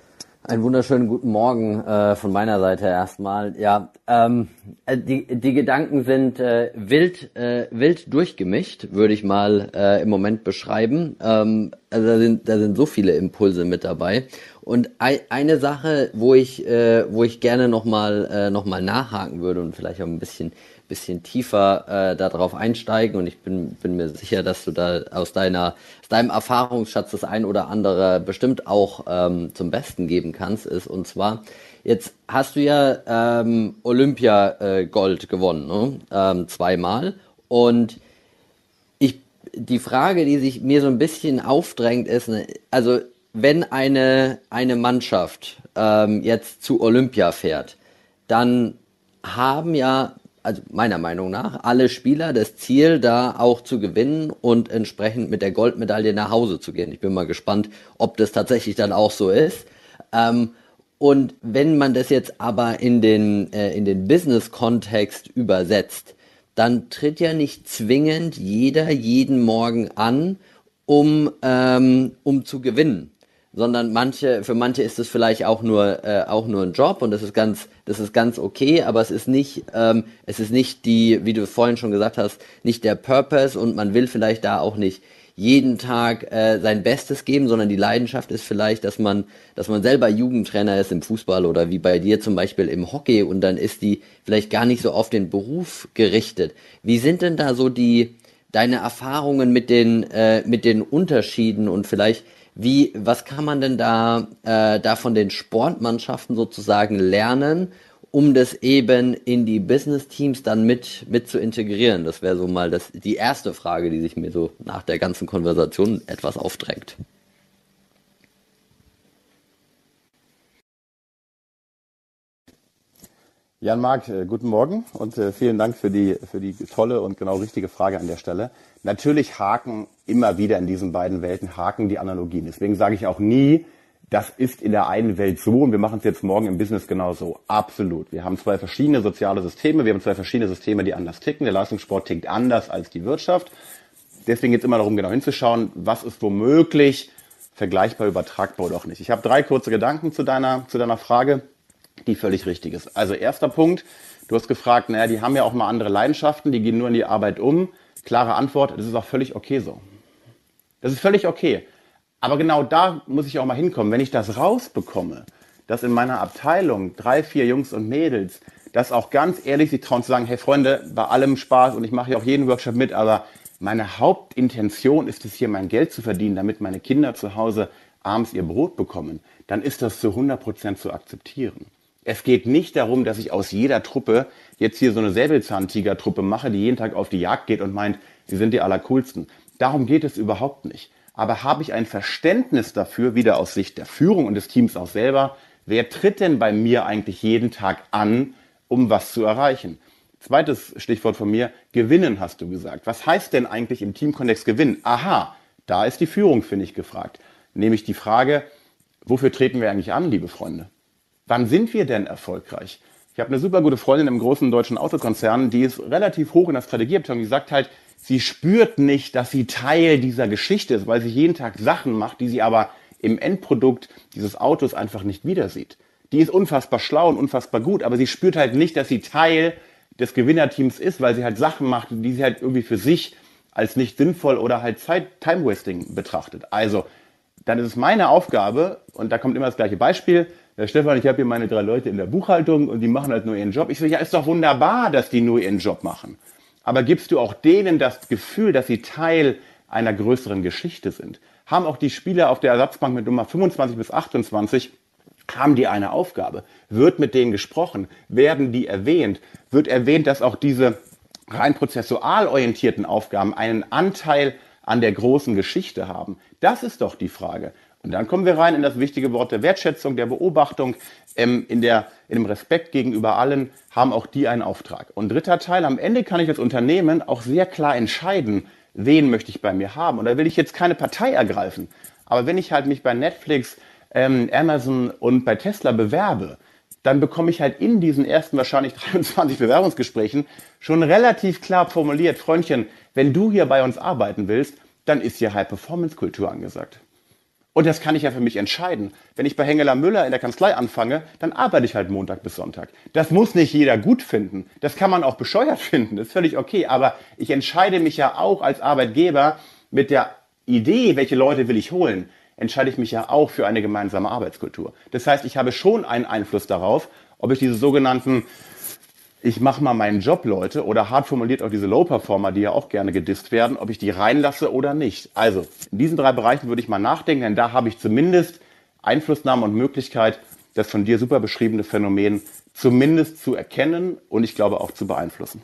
Einen wunderschönen guten Morgen äh, von meiner Seite erstmal. Ja, ähm, die die Gedanken sind äh, wild äh, wild durchgemischt, würde ich mal äh, im Moment beschreiben. Ähm, also da sind da sind so viele Impulse mit dabei. Und ein, eine Sache, wo ich äh, wo ich gerne noch mal äh, noch mal nachhaken würde und vielleicht auch ein bisschen bisschen tiefer äh, darauf einsteigen, und ich bin bin mir sicher, dass du da aus deiner aus deinem Erfahrungsschatz das ein oder andere bestimmt auch ähm, zum Besten geben kannst, ist, und zwar, jetzt hast du ja ähm, Olympia äh, Gold gewonnen, ne? Ähm, zweimal, und ich die Frage, die sich mir so ein bisschen aufdrängt, ist, ne, also wenn eine eine Mannschaft ähm, jetzt zu Olympia fährt, dann haben ja, also meiner Meinung nach, alle Spieler das Ziel, da auch zu gewinnen und entsprechend mit der Goldmedaille nach Hause zu gehen. Ich bin mal gespannt, ob das tatsächlich dann auch so ist. Ähm, und wenn man das jetzt aber in den, äh, in den Business-Kontext übersetzt, dann tritt ja nicht zwingend jeder jeden Morgen an, um, ähm, um zu gewinnen, sondern manche, für manche ist es vielleicht auch nur, äh, auch nur ein Job, und das ist ganz, das ist ganz okay, aber es ist nicht, ähm, es ist nicht die, wie du vorhin schon gesagt hast, nicht der Purpose, und man will vielleicht da auch nicht jeden Tag äh, sein Bestes geben, sondern die Leidenschaft ist vielleicht, dass man, dass man selber Jugendtrainer ist im Fußball oder wie bei dir zum Beispiel im Hockey, und dann ist die vielleicht gar nicht so auf den Beruf gerichtet. Wie sind denn da so die, deine Erfahrungen mit den, äh, mit den Unterschieden, und vielleicht wie, was kann man denn da, äh, da von den Sportmannschaften sozusagen lernen, um das eben in die Business-Teams dann mit, mit zu integrieren? Das wäre so mal das, die erste Frage, die sich mir so nach der ganzen Konversation etwas aufdrängt. Jan-Marc, äh, guten Morgen und äh, vielen Dank für die, für die tolle und genau richtige Frage an der Stelle. Natürlich haken immer wieder in diesen beiden Welten haken die Analogien. Deswegen sage ich auch nie, das ist in der einen Welt so und wir machen es jetzt morgen im Business genauso. Absolut. Wir haben zwei verschiedene soziale Systeme, wir haben zwei verschiedene Systeme, die anders ticken. Der Leistungssport tickt anders als die Wirtschaft. Deswegen geht es immer darum, genau hinzuschauen, was ist womöglich vergleichbar, übertragbar oder auch nicht. Ich habe drei kurze Gedanken zu deiner, zu deiner Frage, die völlig richtig ist. Also erster Punkt, du hast gefragt, naja, die haben ja auch mal andere Leidenschaften, die gehen nur in die Arbeit um. Klare Antwort, das ist auch völlig okay so. Das ist völlig okay. Aber genau da muss ich auch mal hinkommen. Wenn ich das rausbekomme, dass in meiner Abteilung drei, vier Jungs und Mädels das auch ganz ehrlich sich trauen zu sagen, hey Freunde, bei allem Spaß und ich mache hier auch jeden Workshop mit, aber meine Hauptintention ist es hier, mein Geld zu verdienen, damit meine Kinder zu Hause abends ihr Brot bekommen, dann ist das zu hundert Prozent zu akzeptieren. Es geht nicht darum, dass ich aus jeder Truppe jetzt hier so eine Säbelzahntiger-Truppe mache, die jeden Tag auf die Jagd geht und meint, sie sind die Allercoolsten. Darum geht es überhaupt nicht. Aber habe ich ein Verständnis dafür, wieder aus Sicht der Führung und des Teams auch selber, wer tritt denn bei mir eigentlich jeden Tag an, um was zu erreichen? Zweites Stichwort von mir, gewinnen hast du gesagt. Was heißt denn eigentlich im Teamkontext gewinnen? Aha, da ist die Führung, finde ich, gefragt. Nämlich die Frage, wofür treten wir eigentlich an, liebe Freunde? Wann sind wir denn erfolgreich? Ich habe eine super gute Freundin im großen deutschen Autokonzern, die ist relativ hoch in der Strategieabteilung. Die sagt halt, sie spürt nicht, dass sie Teil dieser Geschichte ist, weil sie jeden Tag Sachen macht, die sie aber im Endprodukt dieses Autos einfach nicht wieder sieht. Die ist unfassbar schlau und unfassbar gut, aber sie spürt halt nicht, dass sie Teil des Gewinnerteams ist, weil sie halt Sachen macht, die sie halt irgendwie für sich als nicht sinnvoll oder halt Zeit, Time-Wasting betrachtet. Also, dann ist es meine Aufgabe, und da kommt immer das gleiche Beispiel, ja, Stefan, ich habe hier meine drei Leute in der Buchhaltung und die machen halt nur ihren Job. Ich so, ja, ist doch wunderbar, dass die nur ihren Job machen. Aber gibst du auch denen das Gefühl, dass sie Teil einer größeren Geschichte sind? Haben auch die Spieler auf der Ersatzbank mit Nummer fünfundzwanzig bis achtundzwanzig, haben die eine Aufgabe? Wird mit denen gesprochen? Werden die erwähnt? Wird erwähnt, dass auch diese rein prozessual orientierten Aufgaben einen Anteil an der großen Geschichte haben? Das ist doch die Frage. Und dann kommen wir rein in das wichtige Wort der Wertschätzung, der Beobachtung, ähm, in, der, in dem Respekt gegenüber allen, haben auch die einen Auftrag. Und dritter Teil, am Ende kann ich als Unternehmen auch sehr klar entscheiden, wen möchte ich bei mir haben. Und da will ich jetzt keine Partei ergreifen. Aber wenn ich halt mich bei Netflix, ähm, Amazon und bei Tesla bewerbe, dann bekomme ich halt in diesen ersten wahrscheinlich dreiundzwanzig Bewerbungsgesprächen schon relativ klar formuliert, Freundchen, wenn du hier bei uns arbeiten willst, dann ist hier High-Performance-Kultur angesagt. Und das kann ich ja für mich entscheiden. Wenn ich bei Hengeler Müller in der Kanzlei anfange, dann arbeite ich halt Montag bis Sonntag. Das muss nicht jeder gut finden. Das kann man auch bescheuert finden. Das ist völlig okay. Aber ich entscheide mich ja auch als Arbeitgeber mit der Idee, welche Leute will ich holen, entscheide ich mich ja auch für eine gemeinsame Arbeitskultur. Das heißt, ich habe schon einen Einfluss darauf, ob ich diese sogenannten ich mache mal meinen Job, Leute, oder hart formuliert auch diese Low-Performer, die ja auch gerne gedisst werden, ob ich die reinlasse oder nicht. Also, in diesen drei Bereichen würde ich mal nachdenken, denn da habe ich zumindest Einflussnahme und Möglichkeit, das von dir super beschriebene Phänomen zumindest zu erkennen und ich glaube auch zu beeinflussen.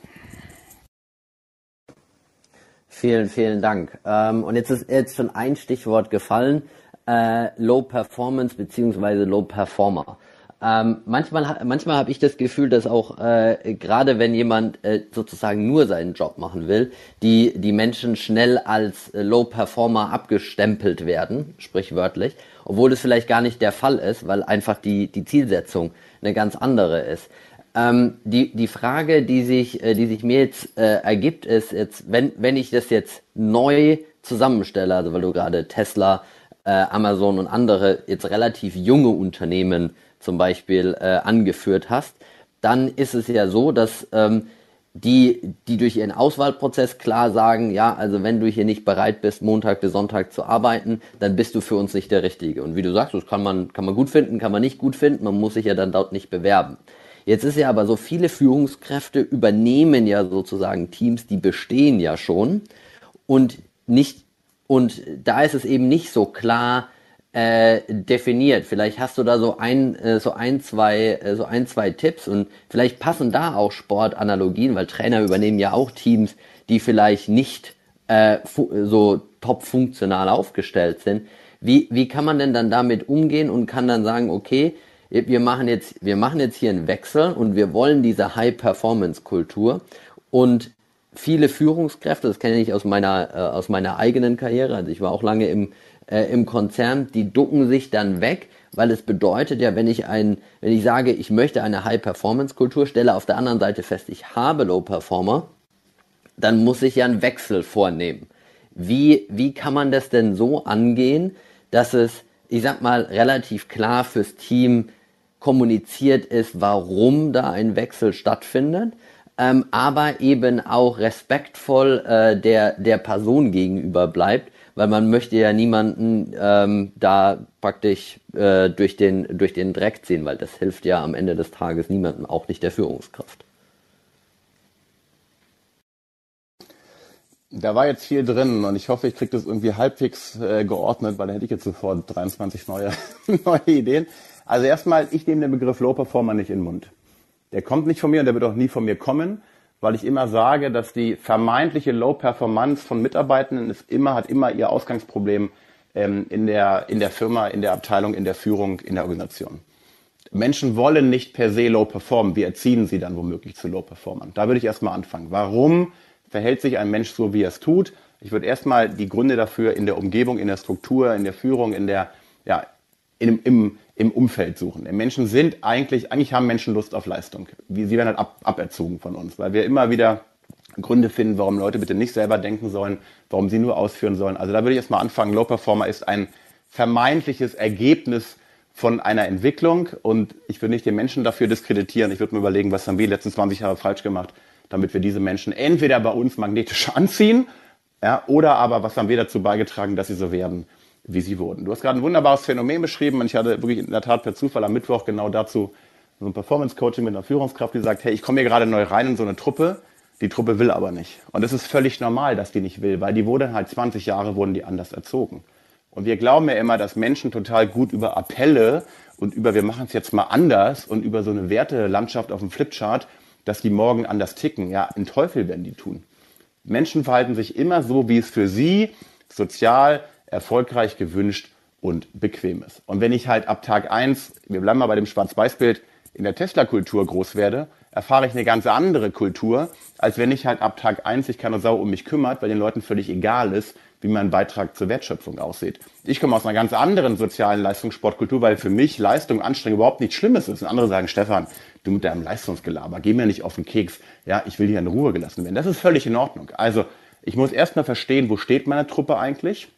Vielen, vielen Dank. Ähm, und jetzt ist jetzt schon ein Stichwort gefallen, äh, Low Performance beziehungsweise Low Performer. Ähm, manchmal manchmal habe ich das Gefühl, dass auch äh, gerade wenn jemand äh, sozusagen nur seinen Job machen will, die die Menschen schnell als äh, Low Performer abgestempelt werden, sprichwörtlich, obwohl das vielleicht gar nicht der Fall ist, weil einfach die die Zielsetzung eine ganz andere ist. Ähm, die die Frage, die sich äh, die sich mir jetzt äh, ergibt, ist jetzt, wenn wenn ich das jetzt neu zusammenstelle, also weil du gerade Tesla, äh, Amazon und andere jetzt relativ junge Unternehmen zum Beispiel äh, angeführt hast, dann ist es ja so, dass ähm, die, die durch ihren Auswahlprozess klar sagen, ja, also wenn du hier nicht bereit bist, Montag bis Sonntag zu arbeiten, dann bist du für uns nicht der Richtige. Und wie du sagst, das kann man, kann man gut finden, kann man nicht gut finden, man muss sich ja dann dort nicht bewerben. Jetzt ist ja aber so, viele Führungskräfte übernehmen ja sozusagen Teams, die bestehen ja schon und nicht, und da ist es eben nicht so klar, Äh, definiert. Vielleicht hast du da so ein, äh, so ein, zwei, äh, so ein, zwei Tipps und vielleicht passen da auch Sportanalogien, weil Trainer übernehmen ja auch Teams, die vielleicht nicht äh, so top funktional aufgestellt sind. Wie, wie kann man denn dann damit umgehen und kann dann sagen, okay, wir machen jetzt, wir machen jetzt hier einen Wechsel und wir wollen diese High-Performance-Kultur und viele Führungskräfte, das kenne ich aus meiner, äh, aus meiner eigenen Karriere, also ich war auch lange im Äh, im Konzern, die ducken sich dann weg, weil es bedeutet ja, wenn ich ein, wenn ich sage, ich möchte eine High-Performance-Kultur, stelle auf der anderen Seite fest, ich habe Low-Performer, dann muss ich ja einen Wechsel vornehmen. Wie, wie kann man das denn so angehen, dass es, ich sag mal, relativ klar fürs Team kommuniziert ist, warum da ein Wechsel stattfindet, ähm, aber eben auch respektvoll äh, der, der Person gegenüber bleibt, weil man möchte ja niemanden ähm, da praktisch äh, durch den durch den Dreck ziehen, weil das hilft ja am Ende des Tages niemandem, auch nicht der Führungskraft. Da war jetzt viel drin und ich hoffe, ich kriege das irgendwie halbwegs äh, geordnet, weil da hätte ich jetzt sofort dreiundzwanzig neue, neue Ideen. Also erstmal, ich nehme den Begriff Low Performer nicht in den Mund. Der kommt nicht von mir und der wird auch nie von mir kommen, weil ich immer sage, dass die vermeintliche Low Performance von Mitarbeitenden ist immer, hat immer ihr Ausgangsproblem ähm, in der, in der Firma, in der Abteilung, in der Führung, in der Organisation. Menschen wollen nicht per se low performen. Wir erziehen sie dann womöglich zu Low Performern. Da würde ich erstmal anfangen. Warum verhält sich ein Mensch so, wie er es tut? Ich würde erstmal die Gründe dafür in der Umgebung, in der Struktur, in der Führung, in der, ja, in, im, im Umfeld suchen. Menschen sind eigentlich, eigentlich haben Menschen Lust auf Leistung. Sie werden halt ab, aberzogen von uns, weil wir immer wieder Gründe finden, warum Leute bitte nicht selber denken sollen, warum sie nur ausführen sollen. Also da würde ich erstmal anfangen, Low Performer ist ein vermeintliches Ergebnis von einer Entwicklung und ich würde nicht den Menschen dafür diskreditieren. Ich würde mir überlegen, was haben wir die letzten zwanzig Jahre falsch gemacht, damit wir diese Menschen entweder bei uns magnetisch anziehen, ja, oder aber was haben wir dazu beigetragen, dass sie so werden, wie sie wurden. Du hast gerade ein wunderbares Phänomen beschrieben und ich hatte wirklich in der Tat per Zufall am Mittwoch genau dazu so ein Performance-Coaching mit einer Führungskraft, die sagt, hey, ich komme hier gerade neu rein in so eine Truppe, die Truppe will aber nicht. Und es ist völlig normal, dass die nicht will, weil die wurde halt zwanzig Jahre, wurden die anders erzogen. Und wir glauben ja immer, dass Menschen total gut über Appelle und über, wir machen es jetzt mal anders und über so eine Wertelandschaft auf dem Flipchart, dass die morgen anders ticken. Ja, ein Teufel werden die tun. Menschen verhalten sich immer so, wie es für sie sozial erfolgreich, gewünscht und bequem ist. Und wenn ich halt ab Tag eins, wir bleiben mal bei dem Schwarz-Weiß-Bild, in der Tesla-Kultur groß werde, erfahre ich eine ganz andere Kultur, als wenn ich halt ab Tag eins sich keine Sau um mich kümmert, weil den Leuten völlig egal ist, wie mein Beitrag zur Wertschöpfung aussieht. Ich komme aus einer ganz anderen sozialen Leistungssportkultur, weil für mich Leistung, Anstrengung überhaupt nichts Schlimmes ist. Und andere sagen, Stefan, du mit deinem Leistungsgelaber, geh mir nicht auf den Keks. Ja, ich will hier in Ruhe gelassen werden. Das ist völlig in Ordnung. Also ich muss erst mal verstehen, wo steht meine Truppe eigentlich?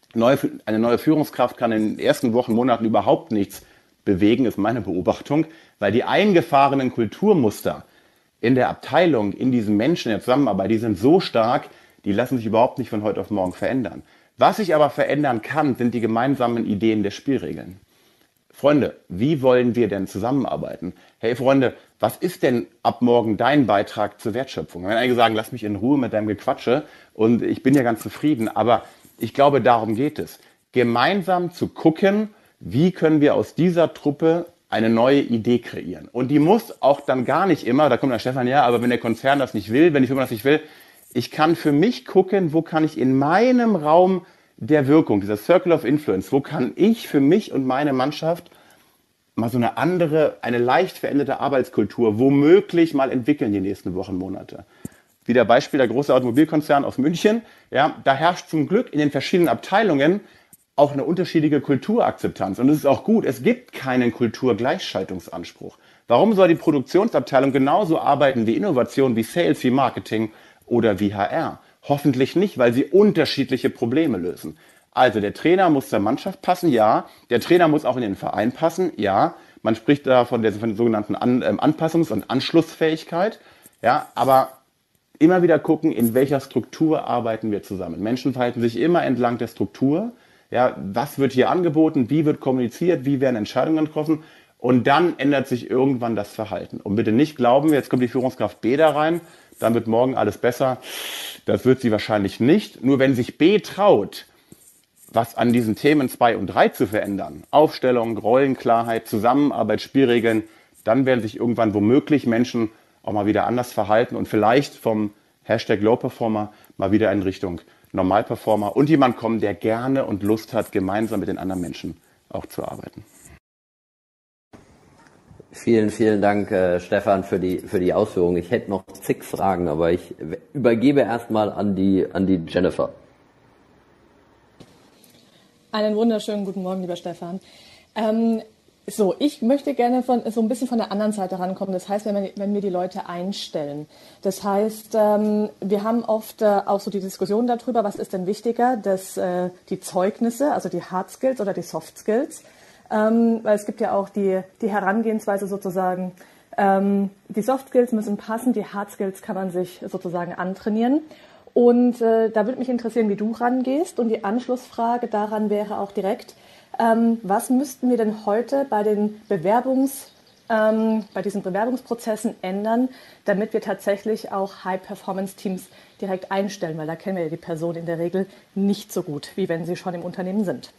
Neue, eine neue Führungskraft kann in den ersten Wochen, Monaten überhaupt nichts bewegen, ist meine Beobachtung, weil die eingefahrenen Kulturmuster in der Abteilung, in diesen Menschen in der Zusammenarbeit, die sind so stark, die lassen sich überhaupt nicht von heute auf morgen verändern. Was sich aber verändern kann, sind die gemeinsamen Ideen der Spielregeln. Freunde, wie wollen wir denn zusammenarbeiten? Hey Freunde, was ist denn ab morgen dein Beitrag zur Wertschöpfung? Wenn einige sagen, lass mich in Ruhe mit deinem Gequatsche und ich bin ja ganz zufrieden, aber ich glaube, darum geht es. Gemeinsam zu gucken, wie können wir aus dieser Truppe eine neue Idee kreieren. Und die muss auch dann gar nicht immer, da kommt der Stefan, ja, aber wenn der Konzern das nicht will, wenn die Firma das nicht will, ich kann für mich gucken, wo kann ich in meinem Raum der Wirkung, dieser Circle of Influence, wo kann ich für mich und meine Mannschaft mal so eine andere, eine leicht veränderte Arbeitskultur womöglich mal entwickeln die nächsten Wochen, Monate. Wieder Beispiel der große Automobilkonzern aus München. Ja, da herrscht zum Glück in den verschiedenen Abteilungen auch eine unterschiedliche Kulturakzeptanz. Und das ist auch gut. Es gibt keinen Kulturgleichschaltungsanspruch. Warum soll die Produktionsabteilung genauso arbeiten wie Innovation, wie Sales, wie Marketing oder wie H R? Hoffentlich nicht, weil sie unterschiedliche Probleme lösen. Also der Trainer muss zur Mannschaft passen, ja. Der Trainer muss auch in den Verein passen, ja. Man spricht da von der, von der sogenannten An, ähm, Anpassungs- und Anschlussfähigkeit, ja. Aber immer wieder gucken, in welcher Struktur arbeiten wir zusammen. Menschen verhalten sich immer entlang der Struktur. Ja, was wird hier angeboten? Wie wird kommuniziert? Wie werden Entscheidungen getroffen? Und dann ändert sich irgendwann das Verhalten. Und bitte nicht glauben, jetzt kommt die Führungskraft B da rein, dann wird morgen alles besser. Das wird sie wahrscheinlich nicht. Nur wenn sich B traut, was an diesen Themen zwei und drei zu verändern, Aufstellung, Rollenklarheit, Zusammenarbeit, Spielregeln, dann werden sich irgendwann womöglich Menschen auch mal wieder anders verhalten und vielleicht vom Hashtag Low Performer mal wieder in Richtung Normalperformer und jemand kommen, der gerne und Lust hat, gemeinsam mit den anderen Menschen auch zu arbeiten. Vielen, vielen Dank, äh, Stefan, für die für die Ausführungen. Ich hätte noch zig Fragen, aber ich übergebe erstmal an die an die Jennifer. Einen wunderschönen guten Morgen, lieber Stefan. Ähm, so, ich möchte gerne von, so ein bisschen von der anderen Seite rankommen. Das heißt, wenn wir, wenn wir die Leute einstellen. Das heißt, ähm, wir haben oft äh, auch so die Diskussion darüber, was ist denn wichtiger, dass äh, die Zeugnisse, also die Hard Skills oder die Soft Skills. Ähm, weil es gibt ja auch die, die Herangehensweise sozusagen, ähm, die Soft Skills müssen passen, die Hard Skills kann man sich sozusagen antrainieren. Und äh, da würde mich interessieren, wie du rangehst. Und die Anschlussfrage daran wäre auch direkt, ähm, was müssten wir denn heute bei den Bewerbungs, ähm, bei diesen Bewerbungsprozessen ändern, damit wir tatsächlich auch High-Performance-Teams direkt einstellen? Weil da kennen wir ja die Person in der Regel nicht so gut, wie wenn sie schon im Unternehmen sind.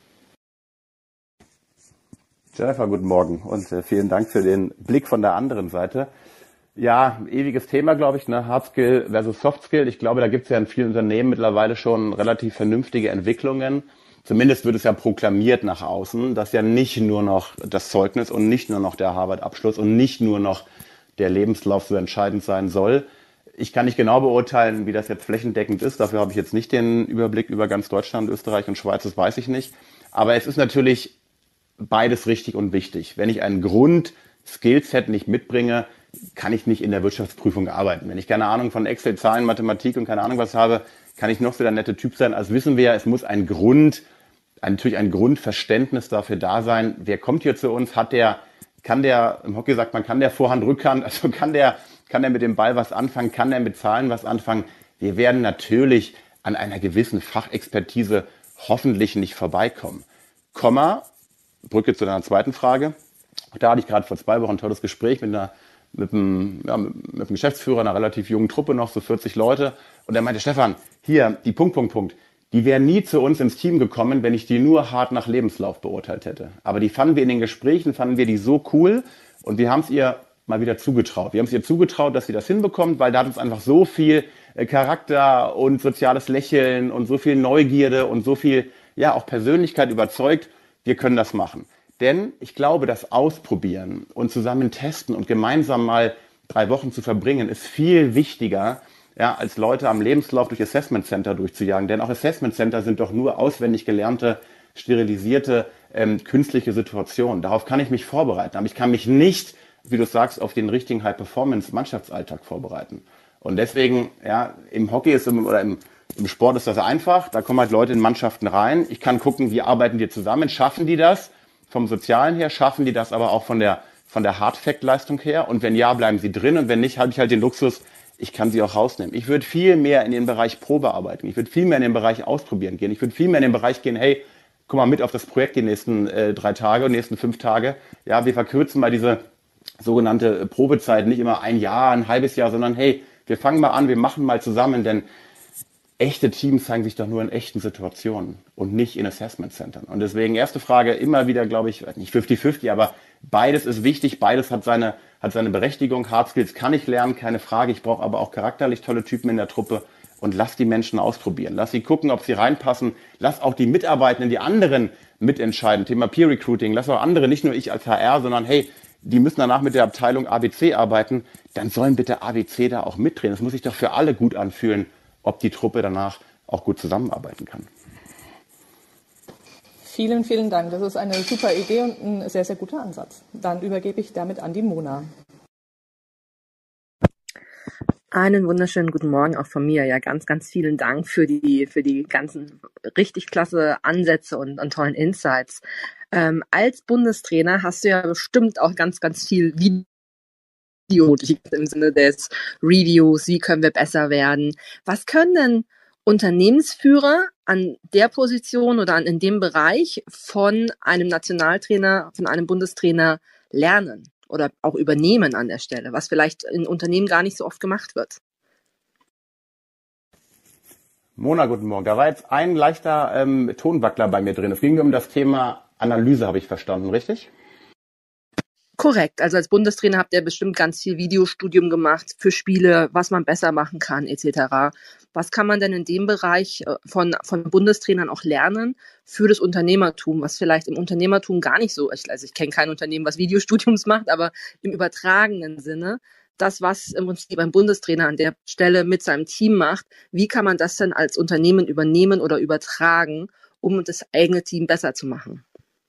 Jennifer, guten Morgen und äh, vielen Dank für den Blick von der anderen Seite. Ja, ewiges Thema, glaube ich, ne? Hard Skill versus Soft Skill. Ich glaube, da gibt es ja in vielen Unternehmen mittlerweile schon relativ vernünftige Entwicklungen. Zumindest wird es ja proklamiert nach außen, dass ja nicht nur noch das Zeugnis und nicht nur noch der Harvard-Abschluss und nicht nur noch der Lebenslauf so entscheidend sein soll. Ich kann nicht genau beurteilen, wie das jetzt flächendeckend ist. Dafür habe ich jetzt nicht den Überblick über ganz Deutschland, Österreich und Schweiz, das weiß ich nicht. Aber es ist natürlich beides richtig und wichtig. Wenn ich einen Grund-Skillset nicht mitbringe, kann ich nicht in der Wirtschaftsprüfung arbeiten. Wenn ich keine Ahnung von Excel, Zahlen, Mathematik und keine Ahnung was habe, kann ich noch so der nette Typ sein. Also wissen wir ja, es muss ein Grund, natürlich ein Grundverständnis dafür da sein. Wer kommt hier zu uns? Hat der, kann der, im Hockey sagt man, kann der Vorhand, Rückhand, also kann der, kann der mit dem Ball was anfangen? Kann der mit Zahlen was anfangen? Wir werden natürlich an einer gewissen Fachexpertise hoffentlich nicht vorbeikommen. Komma, Brücke zu deiner zweiten Frage. Da hatte ich gerade vor zwei Wochen ein tolles Gespräch mit einer mit einem, ja, mit einem Geschäftsführer einer relativ jungen Truppe, noch so vierzig Leute. Und er meinte, Stefan, hier, die Punkt, Punkt, Punkt, die wären nie zu uns ins Team gekommen, wenn ich die nur hart nach Lebenslauf beurteilt hätte. Aber die fanden wir in den Gesprächen, fanden wir die so cool und wir haben es ihr mal wieder zugetraut. Wir haben es ihr zugetraut, dass sie das hinbekommt, weil da hat uns einfach so viel Charakter und soziales Lächeln und so viel Neugierde und so viel, ja, auch Persönlichkeit überzeugt, wir können das machen. Denn ich glaube, das Ausprobieren und zusammen testen und gemeinsam mal drei Wochen zu verbringen, ist viel wichtiger, ja, als Leute am Lebenslauf durch Assessment Center durchzujagen. Denn auch Assessment Center sind doch nur auswendig gelernte, sterilisierte, ähm, künstliche Situationen. Darauf kann ich mich vorbereiten. Aber ich kann mich nicht, wie du sagst, auf den richtigen High-Performance-Mannschaftsalltag vorbereiten. Und deswegen, ja, im Hockey ist, oder im Im Sport ist das einfach, da kommen halt Leute in Mannschaften rein. Ich kann gucken, wie arbeiten die zusammen, schaffen die das vom Sozialen her, schaffen die das aber auch von der, von der Hard-Fact-Leistung her. Und wenn ja, bleiben sie drin und wenn nicht, habe ich halt den Luxus, ich kann sie auch rausnehmen. Ich würde viel mehr in den Bereich Probe arbeiten, ich würde viel mehr in den Bereich Ausprobieren gehen, ich würde viel mehr in den Bereich gehen, hey, guck mal mit auf das Projekt die nächsten äh, drei Tage und die nächsten fünf Tage. Ja, wir verkürzen mal diese sogenannte Probezeit, nicht immer ein Jahr, ein halbes Jahr, sondern hey, wir fangen mal an, wir machen mal zusammen, denn echte Teams zeigen sich doch nur in echten Situationen und nicht in Assessment Centern. Und deswegen erste Frage immer wieder, glaube ich, nicht fünfzig fünfzig, aber beides ist wichtig, beides hat seine, hat seine Berechtigung. Hard Skills kann ich lernen, keine Frage. Ich brauche aber auch charakterlich tolle Typen in der Truppe und lass die Menschen ausprobieren. Lass sie gucken, ob sie reinpassen. Lass auch die Mitarbeitenden, die anderen mitentscheiden. Thema Peer Recruiting. Lass auch andere, nicht nur ich als H R, sondern hey, die müssen danach mit der Abteilung A B C arbeiten. Dann sollen bitte A B C da auch mitdrehen. Das muss sich doch für alle gut anfühlen, ob die Truppe danach auch gut zusammenarbeiten kann. Vielen, vielen Dank. Das ist eine super Idee und ein sehr, sehr guter Ansatz. Dann übergebe ich damit an die Mona. Einen wunderschönen guten Morgen auch von mir. Ja, ganz, ganz vielen Dank für die, für die ganzen richtig klasse Ansätze und, und tollen Insights. Ähm, als Bundestrainer hast du ja bestimmt auch ganz, ganz viel Video im Sinne des Reviews, wie können wir besser werden. Was können denn Unternehmensführer an der Position oder an, in dem Bereich von einem Nationaltrainer, von einem Bundestrainer lernen oder auch übernehmen an der Stelle, was vielleicht in Unternehmen gar nicht so oft gemacht wird? Mona, guten Morgen. Da war jetzt ein leichter ähm, Tonwackler bei mir drin. Es ging mir um das Thema Analyse, habe ich verstanden, richtig? Korrekt. Also als Bundestrainer habt ihr bestimmt ganz viel Videostudium gemacht für Spiele, was man besser machen kann, et cetera. Was kann man denn in dem Bereich von, von Bundestrainern auch lernen für das Unternehmertum, was vielleicht im Unternehmertum gar nicht so ist? Also ich kenne kein Unternehmen, was Videostudiums macht, aber im übertragenen Sinne, das, was im Prinzip ein Bundestrainer an der Stelle mit seinem Team macht, wie kann man das denn als Unternehmen übernehmen oder übertragen, um das eigene Team besser zu machen?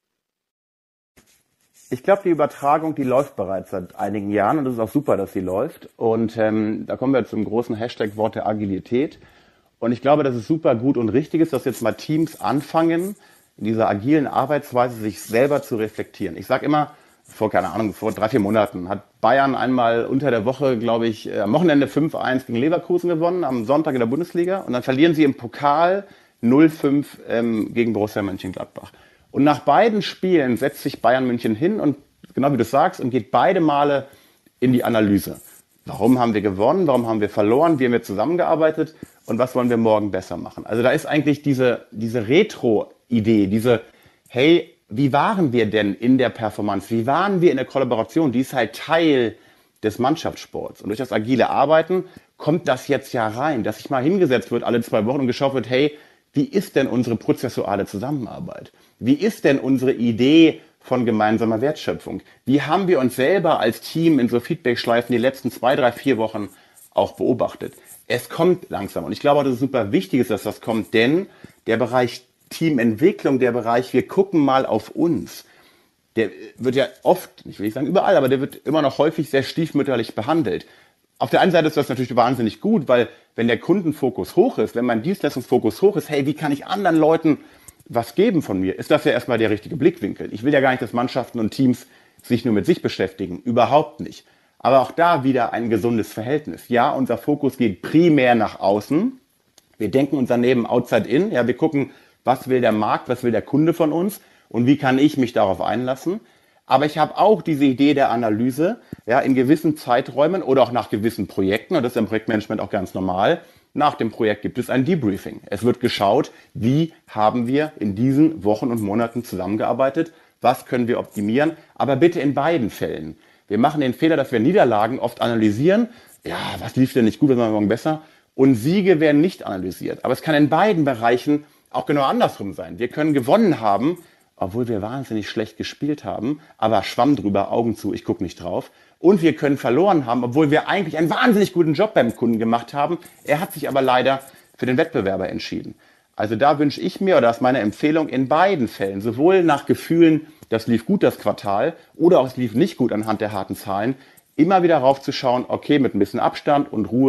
Ich glaube, die Übertragung, die läuft bereits seit einigen Jahren und es ist auch super, dass sie läuft. Und ähm, da kommen wir zum großen Hashtag-Wort der Agilität. Und ich glaube, dass es super gut und richtig ist, dass jetzt mal Teams anfangen, in dieser agilen Arbeitsweise sich selber zu reflektieren. Ich sage immer, vor, keine Ahnung, vor drei, vier Monaten hat Bayern einmal unter der Woche, glaube ich, am Wochenende fünf eins gegen Leverkusen gewonnen, am Sonntag in der Bundesliga. Und dann verlieren sie im Pokal null fünf ähm, gegen Borussia Mönchengladbach. Und nach beiden Spielen setzt sich Bayern München hin und, genau wie du sagst, und geht beide Male in die Analyse. Warum haben wir gewonnen? Warum haben wir verloren? Wie haben wir zusammengearbeitet? Und was wollen wir morgen besser machen? Also da ist eigentlich diese, diese Retro-Idee, diese, hey, wie waren wir denn in der Performance? Wie waren wir in der Kollaboration? Die ist halt Teil des Mannschaftssports. Und durch das agile Arbeiten kommt das jetzt ja rein, dass sich mal hingesetzt wird alle zwei Wochen und geschaut wird, hey, wie ist denn unsere prozessuale Zusammenarbeit? Wie ist denn unsere Idee von gemeinsamer Wertschöpfung? Wie haben wir uns selber als Team in so Feedback-Schleifen die letzten zwei, drei, vier Wochen auch beobachtet? Es kommt langsam und ich glaube, dass es super wichtig ist, dass das kommt, denn der Bereich Teamentwicklung, der Bereich, wir gucken mal auf uns, der wird ja oft, ich will nicht sagen überall, aber der wird immer noch häufig sehr stiefmütterlich behandelt. Auf der einen Seite ist das natürlich wahnsinnig gut, weil wenn der Kundenfokus hoch ist, wenn mein Dienstleistungsfokus hoch ist, hey, wie kann ich anderen Leuten was geben von mir, ist das ja erstmal der richtige Blickwinkel. Ich will ja gar nicht, dass Mannschaften und Teams sich nur mit sich beschäftigen, überhaupt nicht. Aber auch da wieder ein gesundes Verhältnis. Ja, unser Fokus geht primär nach außen. Wir denken unser Leben outside in. Ja, wir gucken, was will der Markt, was will der Kunde von uns und wie kann ich mich darauf einlassen. Aber ich habe auch diese Idee der Analyse, ja, in gewissen Zeiträumen oder auch nach gewissen Projekten, und das ist im Projektmanagement auch ganz normal. Nach dem Projekt gibt es ein Debriefing. Es wird geschaut, wie haben wir in diesen Wochen und Monaten zusammengearbeitet, was können wir optimieren, aber bitte in beiden Fällen. Wir machen den Fehler, dass wir Niederlagen oft analysieren, ja, was lief denn nicht gut, was machen wir morgen besser, und Siege werden nicht analysiert. Aber es kann in beiden Bereichen auch genau andersrum sein. Wir können gewonnen haben, obwohl wir wahnsinnig schlecht gespielt haben, aber Schwamm drüber, Augen zu, ich gucke nicht drauf. Und wir können verloren haben, obwohl wir eigentlich einen wahnsinnig guten Job beim Kunden gemacht haben. Er hat sich aber leider für den Wettbewerber entschieden. Also da wünsche ich mir, oder das ist meine Empfehlung, in beiden Fällen, sowohl nach Gefühlen, das lief gut das Quartal, oder auch es lief nicht gut anhand der harten Zahlen, immer wieder raufzuschauen, okay, mit ein bisschen Abstand und Ruhe,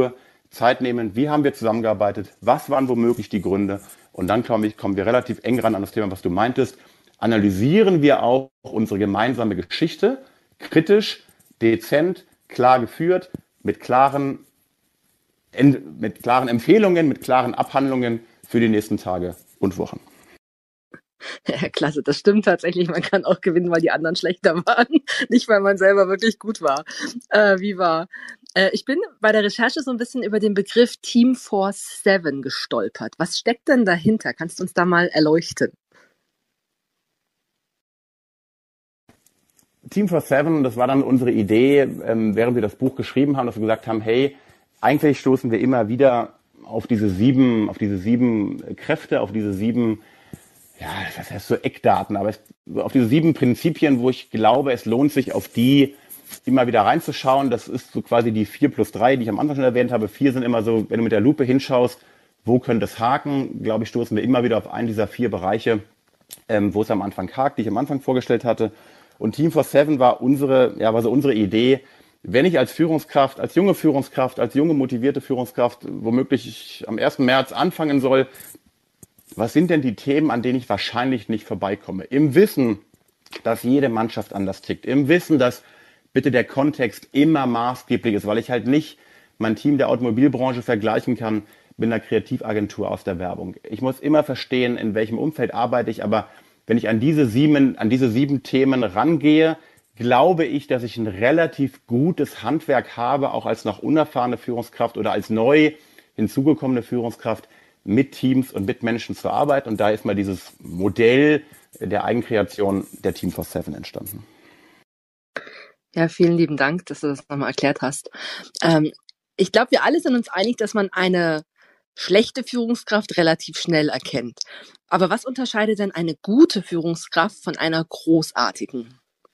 Zeit nehmen, wie haben wir zusammengearbeitet, was waren womöglich die Gründe und dann, glaube ich, kommen wir relativ eng ran an das Thema, was du meintest. Analysieren wir auch unsere gemeinsame Geschichte, kritisch, dezent, klar geführt, mit klaren, mit klaren Empfehlungen, mit klaren Abhandlungen für die nächsten Tage und Wochen. Ja, klasse, das stimmt tatsächlich. Man kann auch gewinnen, weil die anderen schlechter waren, nicht weil man selber wirklich gut war. Äh, wie war? Äh, ich bin bei der Recherche so ein bisschen über den Begriff Team Force Seven gestolpert. Was steckt denn dahinter? Kannst du uns da mal erleuchten? Team Force Seven, das war dann unsere Idee, ähm, während wir das Buch geschrieben haben, dass wir gesagt haben, hey, eigentlich stoßen wir immer wieder auf diese sieben, auf diese sieben Kräfte, auf diese sieben, ja, das heißt so Eckdaten, aber es, auf diese sieben Prinzipien, wo ich glaube, es lohnt sich, auf die immer wieder reinzuschauen. Das ist so quasi die vier plus drei, die ich am Anfang schon erwähnt habe. Vier sind immer so, wenn du mit der Lupe hinschaust, wo könnte es haken? Glaube ich, stoßen wir immer wieder auf einen dieser vier Bereiche, ähm, wo es am Anfang hakt, die ich am Anfang vorgestellt hatte. Und Team Force Seven war unsere, ja, war so unsere Idee. Wenn ich als Führungskraft, als junge Führungskraft, als junge motivierte Führungskraft womöglich am ersten März anfangen soll, was sind denn die Themen, an denen ich wahrscheinlich nicht vorbeikomme? Im Wissen, dass jede Mannschaft anders tickt. Im Wissen, dass bitte der Kontext immer maßgeblich ist, weil ich halt nicht mein Team der Automobilbranche vergleichen kann mit einer Kreativagentur aus der Werbung. Ich muss immer verstehen, in welchem Umfeld arbeite ich, aber wenn ich an diese sieben, an diese sieben Themen rangehe, glaube ich, dass ich ein relativ gutes Handwerk habe, auch als noch unerfahrene Führungskraft oder als neu hinzugekommene Führungskraft, mit Teams und mit Menschen zu arbeiten. Und da ist mal dieses Modell der Eigenkreation der Team Force Seven entstanden. Ja, vielen lieben Dank, dass du das nochmal erklärt hast. Ähm, ich glaube, wir alle sind uns einig, dass man eine schlechte Führungskraft relativ schnell erkennt. Aber was unterscheidet denn eine gute Führungskraft von einer großartigen?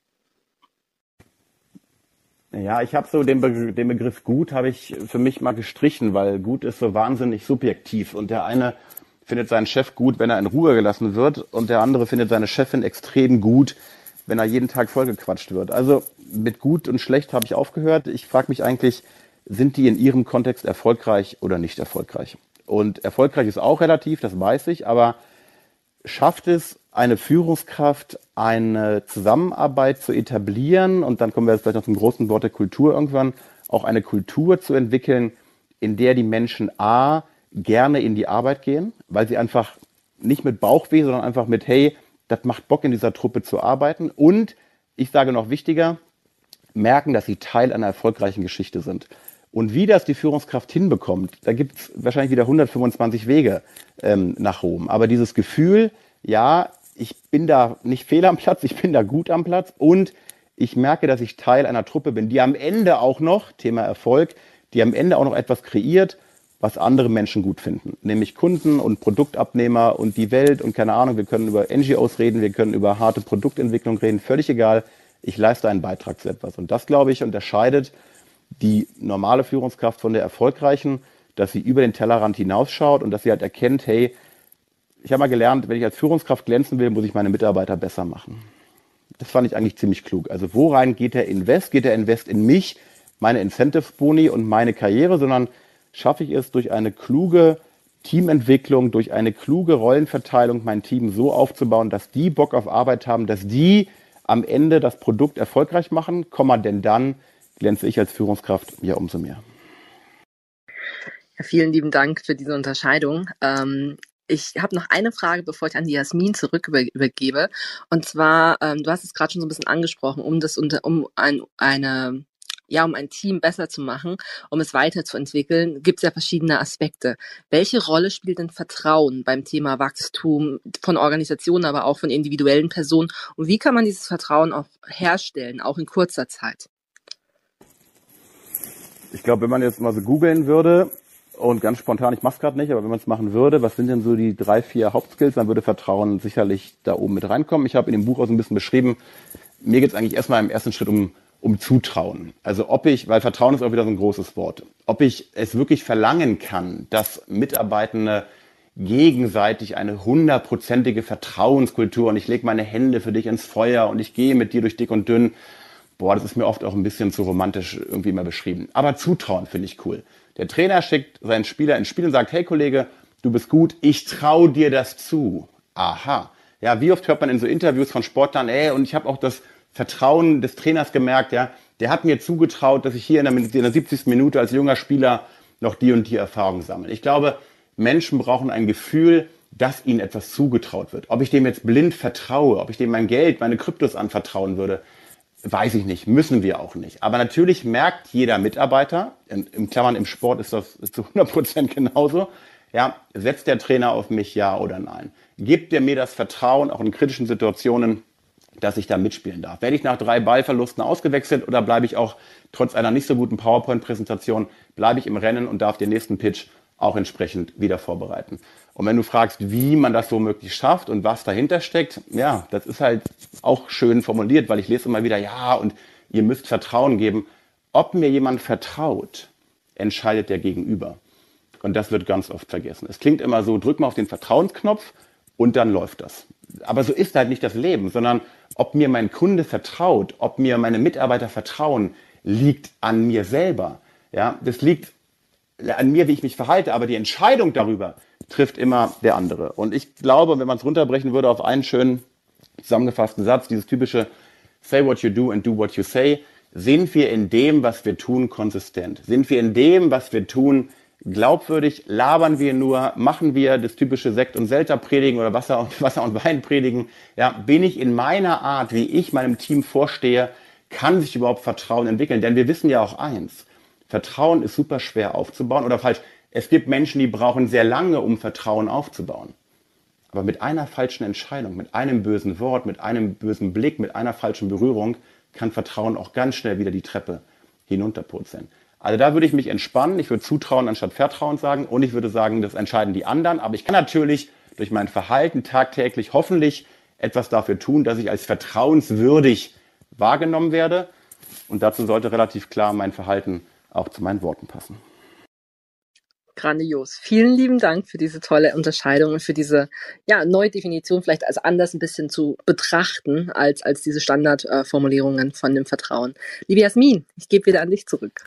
Ja, ich habe so den, Be- den Begriff gut habe ich für mich mal gestrichen, weil gut ist so wahnsinnig subjektiv und der eine findet seinen Chef gut, wenn er in Ruhe gelassen wird und der andere findet seine Chefin extrem gut, wenn er jeden Tag vollgequatscht wird. Also mit gut und schlecht habe ich aufgehört. Ich frage mich eigentlich, sind die in ihrem Kontext erfolgreich oder nicht erfolgreich? Und erfolgreich ist auch relativ, das weiß ich, aber schafft es eine Führungskraft, eine Zusammenarbeit zu etablieren, und dann kommen wir jetzt vielleicht noch zum großen Wort der Kultur irgendwann, auch eine Kultur zu entwickeln, in der die Menschen A, gerne in die Arbeit gehen, weil sie einfach nicht mit Bauchweh, sondern einfach mit, hey, das macht Bock, in dieser Truppe zu arbeiten, und ich sage noch wichtiger, merken, dass sie Teil einer erfolgreichen Geschichte sind. Und wie das die Führungskraft hinbekommt, da gibt es wahrscheinlich wieder hundertfünfundzwanzig Wege ähm, nach Rom. Aber dieses Gefühl, ja, ich bin da nicht fehl am Platz, ich bin da gut am Platz und ich merke, dass ich Teil einer Truppe bin, die am Ende auch noch, Thema Erfolg, die am Ende auch noch etwas kreiert, was andere Menschen gut finden. Nämlich Kunden und Produktabnehmer und die Welt und keine Ahnung, wir können über N G Os reden, wir können über harte Produktentwicklung reden, völlig egal. Ich leiste einen Beitrag zu etwas. Und das, glaube ich, unterscheidet die normale Führungskraft von der erfolgreichen, dass sie über den Tellerrand hinausschaut und dass sie halt erkennt, hey, ich habe mal gelernt, wenn ich als Führungskraft glänzen will, muss ich meine Mitarbeiter besser machen. Das fand ich eigentlich ziemlich klug. Also worein geht der Invest? Geht der Invest in mich, meine Incentive-Boni und meine Karriere, sondern schaffe ich es durch eine kluge Teamentwicklung, durch eine kluge Rollenverteilung, mein Team so aufzubauen, dass die Bock auf Arbeit haben, dass die am Ende das Produkt erfolgreich machen, Komma, denn dann glänze ich als Führungskraft ja umso mehr. Ja, vielen lieben Dank für diese Unterscheidung. Ähm, ich habe noch eine Frage, bevor ich an die Jasmin zurück über, übergebe. Und zwar, ähm, du hast es gerade schon so ein bisschen angesprochen, um das unter, um ein, eine, ja, um ein Team besser zu machen, um es weiterzuentwickeln, gibt es ja verschiedene Aspekte. Welche Rolle spielt denn Vertrauen beim Thema Wachstum von Organisationen, aber auch von individuellen Personen? Und wie kann man dieses Vertrauen auch herstellen, auch in kurzer Zeit? Ich glaube, wenn man jetzt mal so googeln würde, und ganz spontan, ich mache es gerade nicht, aber wenn man es machen würde, was sind denn so die drei, vier Hauptskills, dann würde Vertrauen sicherlich da oben mit reinkommen. Ich habe in dem Buch auch so ein bisschen beschrieben, mir geht es eigentlich erstmal im ersten Schritt um, um Zutrauen. Also ob ich, weil Vertrauen ist auch wieder so ein großes Wort, ob ich es wirklich verlangen kann, dass Mitarbeitende gegenseitig eine hundertprozentige Vertrauenskultur und ich lege meine Hände für dich ins Feuer und ich gehe mit dir durch dick und dünn. boah, das ist mir oft auch ein bisschen zu romantisch irgendwie mal beschrieben. Aber Zutrauen finde ich cool. Der Trainer schickt seinen Spieler ins Spiel und sagt, hey Kollege, du bist gut, ich traue dir das zu. Aha. Ja, wie oft hört man in so Interviews von Sportlern, ey, und ich habe auch das Vertrauen des Trainers gemerkt, ja, der hat mir zugetraut, dass ich hier in der, in der siebzigsten Minute als junger Spieler noch die und die Erfahrung sammle. Ich glaube, Menschen brauchen ein Gefühl, dass ihnen etwas zugetraut wird. Ob ich dem jetzt blind vertraue, ob ich dem mein Geld, meine Kryptos anvertrauen würde, weiß ich nicht, müssen wir auch nicht. Aber natürlich merkt jeder Mitarbeiter, in, in Klammern im Sport ist das zu hundert Prozent genauso, ja, setzt der Trainer auf mich, ja oder nein? Gibt er mir das Vertrauen, auch in kritischen Situationen, dass ich da mitspielen darf? Werde ich nach drei Ballverlusten ausgewechselt oder bleibe ich auch trotz einer nicht so guten PowerPoint-Präsentation, bleibe ich im Rennen und darf den nächsten Pitch auch entsprechend wieder vorbereiten? Und wenn du fragst, wie man das so möglich schafft und was dahinter steckt, ja, das ist halt auch schön formuliert, weil ich lese immer wieder, ja, und ihr müsst Vertrauen geben. Ob mir jemand vertraut, entscheidet der Gegenüber. Und das wird ganz oft vergessen. Es klingt immer so, drück mal auf den Vertrauensknopf und dann läuft das. Aber so ist halt nicht das Leben, sondern ob mir mein Kunde vertraut, ob mir meine Mitarbeiter vertrauen, liegt an mir selber. Ja, das liegt an mir, wie ich mich verhalte, aber die Entscheidung darüber trifft immer der andere. Und ich glaube, wenn man es runterbrechen würde auf einen schönen zusammengefassten Satz, dieses typische Say what you do and do what you say, sind wir in dem, was wir tun, konsistent? Sind wir in dem, was wir tun, glaubwürdig? Labern wir nur? Machen wir das typische Sekt- und Selter-Predigen oder Wasser- und, Wasser- und Wein-Predigen? Ja, bin ich in meiner Art, wie ich meinem Team vorstehe, kann sich überhaupt Vertrauen entwickeln? Denn wir wissen ja auch eins, Vertrauen ist super schwer aufzubauen. Oder falsch, es gibt Menschen, die brauchen sehr lange, um Vertrauen aufzubauen. Aber mit einer falschen Entscheidung, mit einem bösen Wort, mit einem bösen Blick, mit einer falschen Berührung kann Vertrauen auch ganz schnell wieder die Treppe hinunterpurzeln. Also da würde ich mich entspannen, ich würde Zutrauen anstatt Vertrauen sagen und ich würde sagen, das entscheiden die anderen. Aber ich kann natürlich durch mein Verhalten tagtäglich hoffentlich etwas dafür tun, dass ich als vertrauenswürdig wahrgenommen werde. Und dazu sollte relativ klar mein Verhalten auch zu meinen Worten passen. Grandios. Vielen lieben Dank für diese tolle Unterscheidung und für diese ja, neue Definition, vielleicht als anders ein bisschen zu betrachten, als, als diese Standardformulierungen äh, von dem Vertrauen. Liebe Jasmin, ich gebe wieder an dich zurück.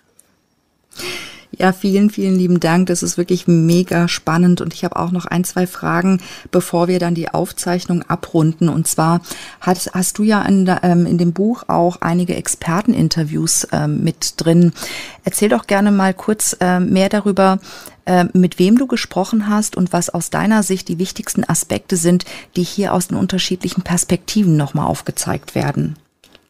Ja, vielen, vielen lieben Dank. Das ist wirklich mega spannend und ich habe auch noch ein, zwei Fragen, bevor wir dann die Aufzeichnung abrunden. Und zwar hast, hast du ja in, ähm, in dem Buch auch einige Experteninterviews ähm, mit drin. Erzähl doch gerne mal kurz äh, mehr darüber, äh, mit wem du gesprochen hast und was aus deiner Sicht die wichtigsten Aspekte sind, die hier aus den unterschiedlichen Perspektiven nochmal aufgezeigt werden.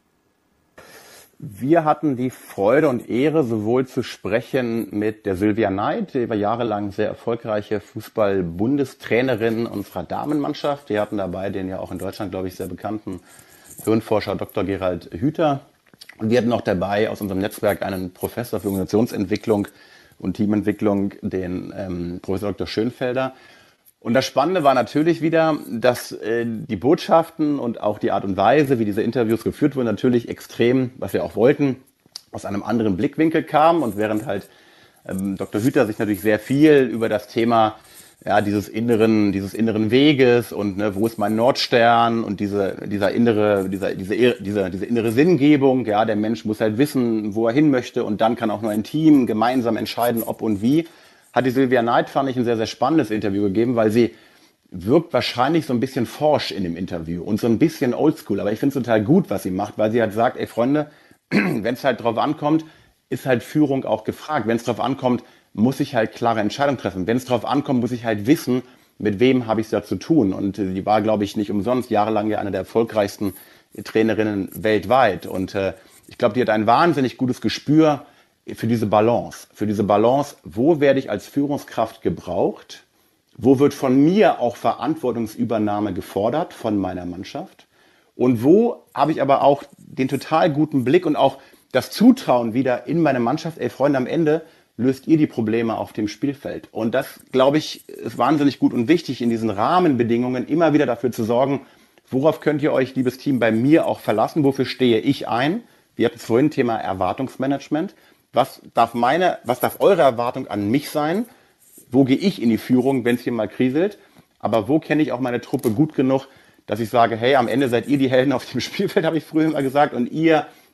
Wir hatten die Freude und Ehre, sowohl zu sprechen mit der Sylvia Neid, die war jahrelang sehr erfolgreiche Fußball-Bundestrainerin unserer Damenmannschaft. Wir hatten dabei den ja auch in Deutschland, glaube ich, sehr bekannten Hirnforscher Doktor Gerald Hüther. Und wir hatten noch dabei aus unserem Netzwerk einen Professor für Organisationsentwicklung und Teamentwicklung, den ähm, Professor Doktor Schönfelder. Und das Spannende war natürlich wieder, dass äh, die Botschaften und auch die Art und Weise, wie diese Interviews geführt wurden, natürlich extrem, was wir auch wollten, aus einem anderen Blickwinkel kamen. Und während halt ähm, Doktor Hüther sich natürlich sehr viel über das Thema ja, dieses inneren, dieses inneren Weges und ne, wo ist mein Nordstern und diese, dieser innere, dieser, diese, diese, diese innere Sinngebung, ja, der Mensch muss halt wissen, wo er hin möchte und dann kann auch nur ein Team gemeinsam entscheiden, ob und wie. Hat die Sylvia Neid, fand ich, ein sehr, sehr spannendes Interview gegeben, weil sie wirkt wahrscheinlich so ein bisschen forsch in dem Interview und so ein bisschen oldschool. Aber ich finde es total gut, was sie macht, weil sie halt sagt, ey Freunde, wenn es halt drauf ankommt, ist halt Führung auch gefragt. Wenn es drauf ankommt, muss ich halt klare Entscheidungen treffen. Wenn es drauf ankommt, muss ich halt wissen, mit wem habe ich es da zu tun. Und sie war, glaube ich, nicht umsonst jahrelang ja eine der erfolgreichsten Trainerinnen weltweit. Und äh, ich glaube, die hat ein wahnsinnig gutes Gespür für diese Balance, für diese Balance, wo werde ich als Führungskraft gebraucht, wo wird von mir auch Verantwortungsübernahme gefordert von meiner Mannschaft und wo habe ich aber auch den total guten Blick und auch das Zutrauen wieder in meine Mannschaft, ey Freunde, am Ende löst ihr die Probleme auf dem Spielfeld. Und das, glaube ich, ist wahnsinnig gut und wichtig, in diesen Rahmenbedingungen immer wieder dafür zu sorgen, worauf könnt ihr euch, liebes Team, bei mir auch verlassen, wofür stehe ich ein? Wir hatten vorhin Thema Erwartungsmanagement. Was darf meine, was darf eure Erwartung an mich sein? Wo gehe ich in die Führung, wenn es hier mal kriselt? Aber wo kenne ich auch meine Truppe gut genug, dass ich sage, hey, am Ende seid ihr die Helden auf dem Spielfeld, habe ich früher immer gesagt, und ihr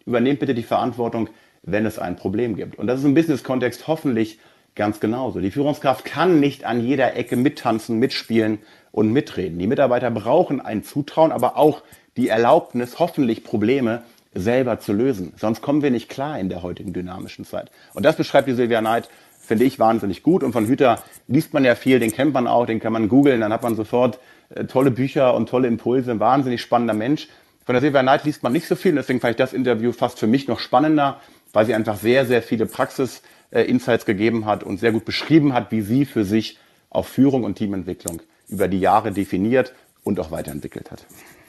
übernehmt bitte die Verantwortung, wenn es ein Problem gibt. Und das ist im Business-Kontext hoffentlich ganz genauso. Die Führungskraft kann nicht an jeder Ecke mittanzen, mitspielen und mitreden. Die Mitarbeiter brauchen ein Zutrauen, aber auch die Erlaubnis, hoffentlich Probleme selber zu lösen. Sonst kommen wir nicht klar in der heutigen dynamischen Zeit. Und das beschreibt die Silvia Neid, finde ich, wahnsinnig gut. Und von Hüter liest man ja viel, den kennt man auch, den kann man googeln, dann hat man sofort äh, tolle Bücher und tolle Impulse, ein wahnsinnig spannender Mensch. Von der Silvia Neid liest man nicht so viel, und deswegen fand ich das Interview fast für mich noch spannender, weil sie einfach sehr, sehr viele Praxis-Insights gegeben hat und sehr gut beschrieben hat, wie sie für sich auch Führung und Teamentwicklung über die Jahre definiert und auch weiterentwickelt hat.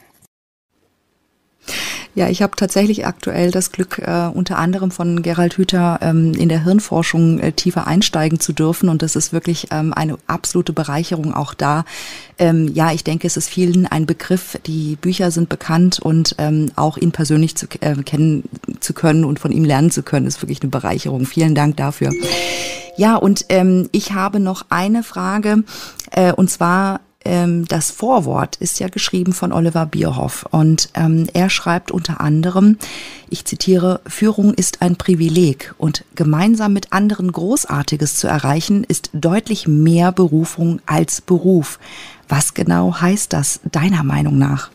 Ja, ich habe tatsächlich aktuell das Glück, äh, unter anderem von Gerald Hüther ähm, in der Hirnforschung äh, tiefer einsteigen zu dürfen. Und das ist wirklich ähm, eine absolute Bereicherung auch da. Ähm, ja, ich denke, es ist vielen ein Begriff. Die Bücher sind bekannt und ähm, auch ihn persönlich zu, äh, kennen zu können und von ihm lernen zu können, ist wirklich eine Bereicherung. Vielen Dank dafür. Ja, und ähm, ich habe noch eine Frage, äh, und zwar das Vorwort ist ja geschrieben von Oliver Bierhoff und ähm, er schreibt unter anderem, ich zitiere, Führung ist ein Privileg und gemeinsam mit anderen Großartiges zu erreichen, ist deutlich mehr Berufung als Beruf. Was genau heißt das deiner Meinung nach?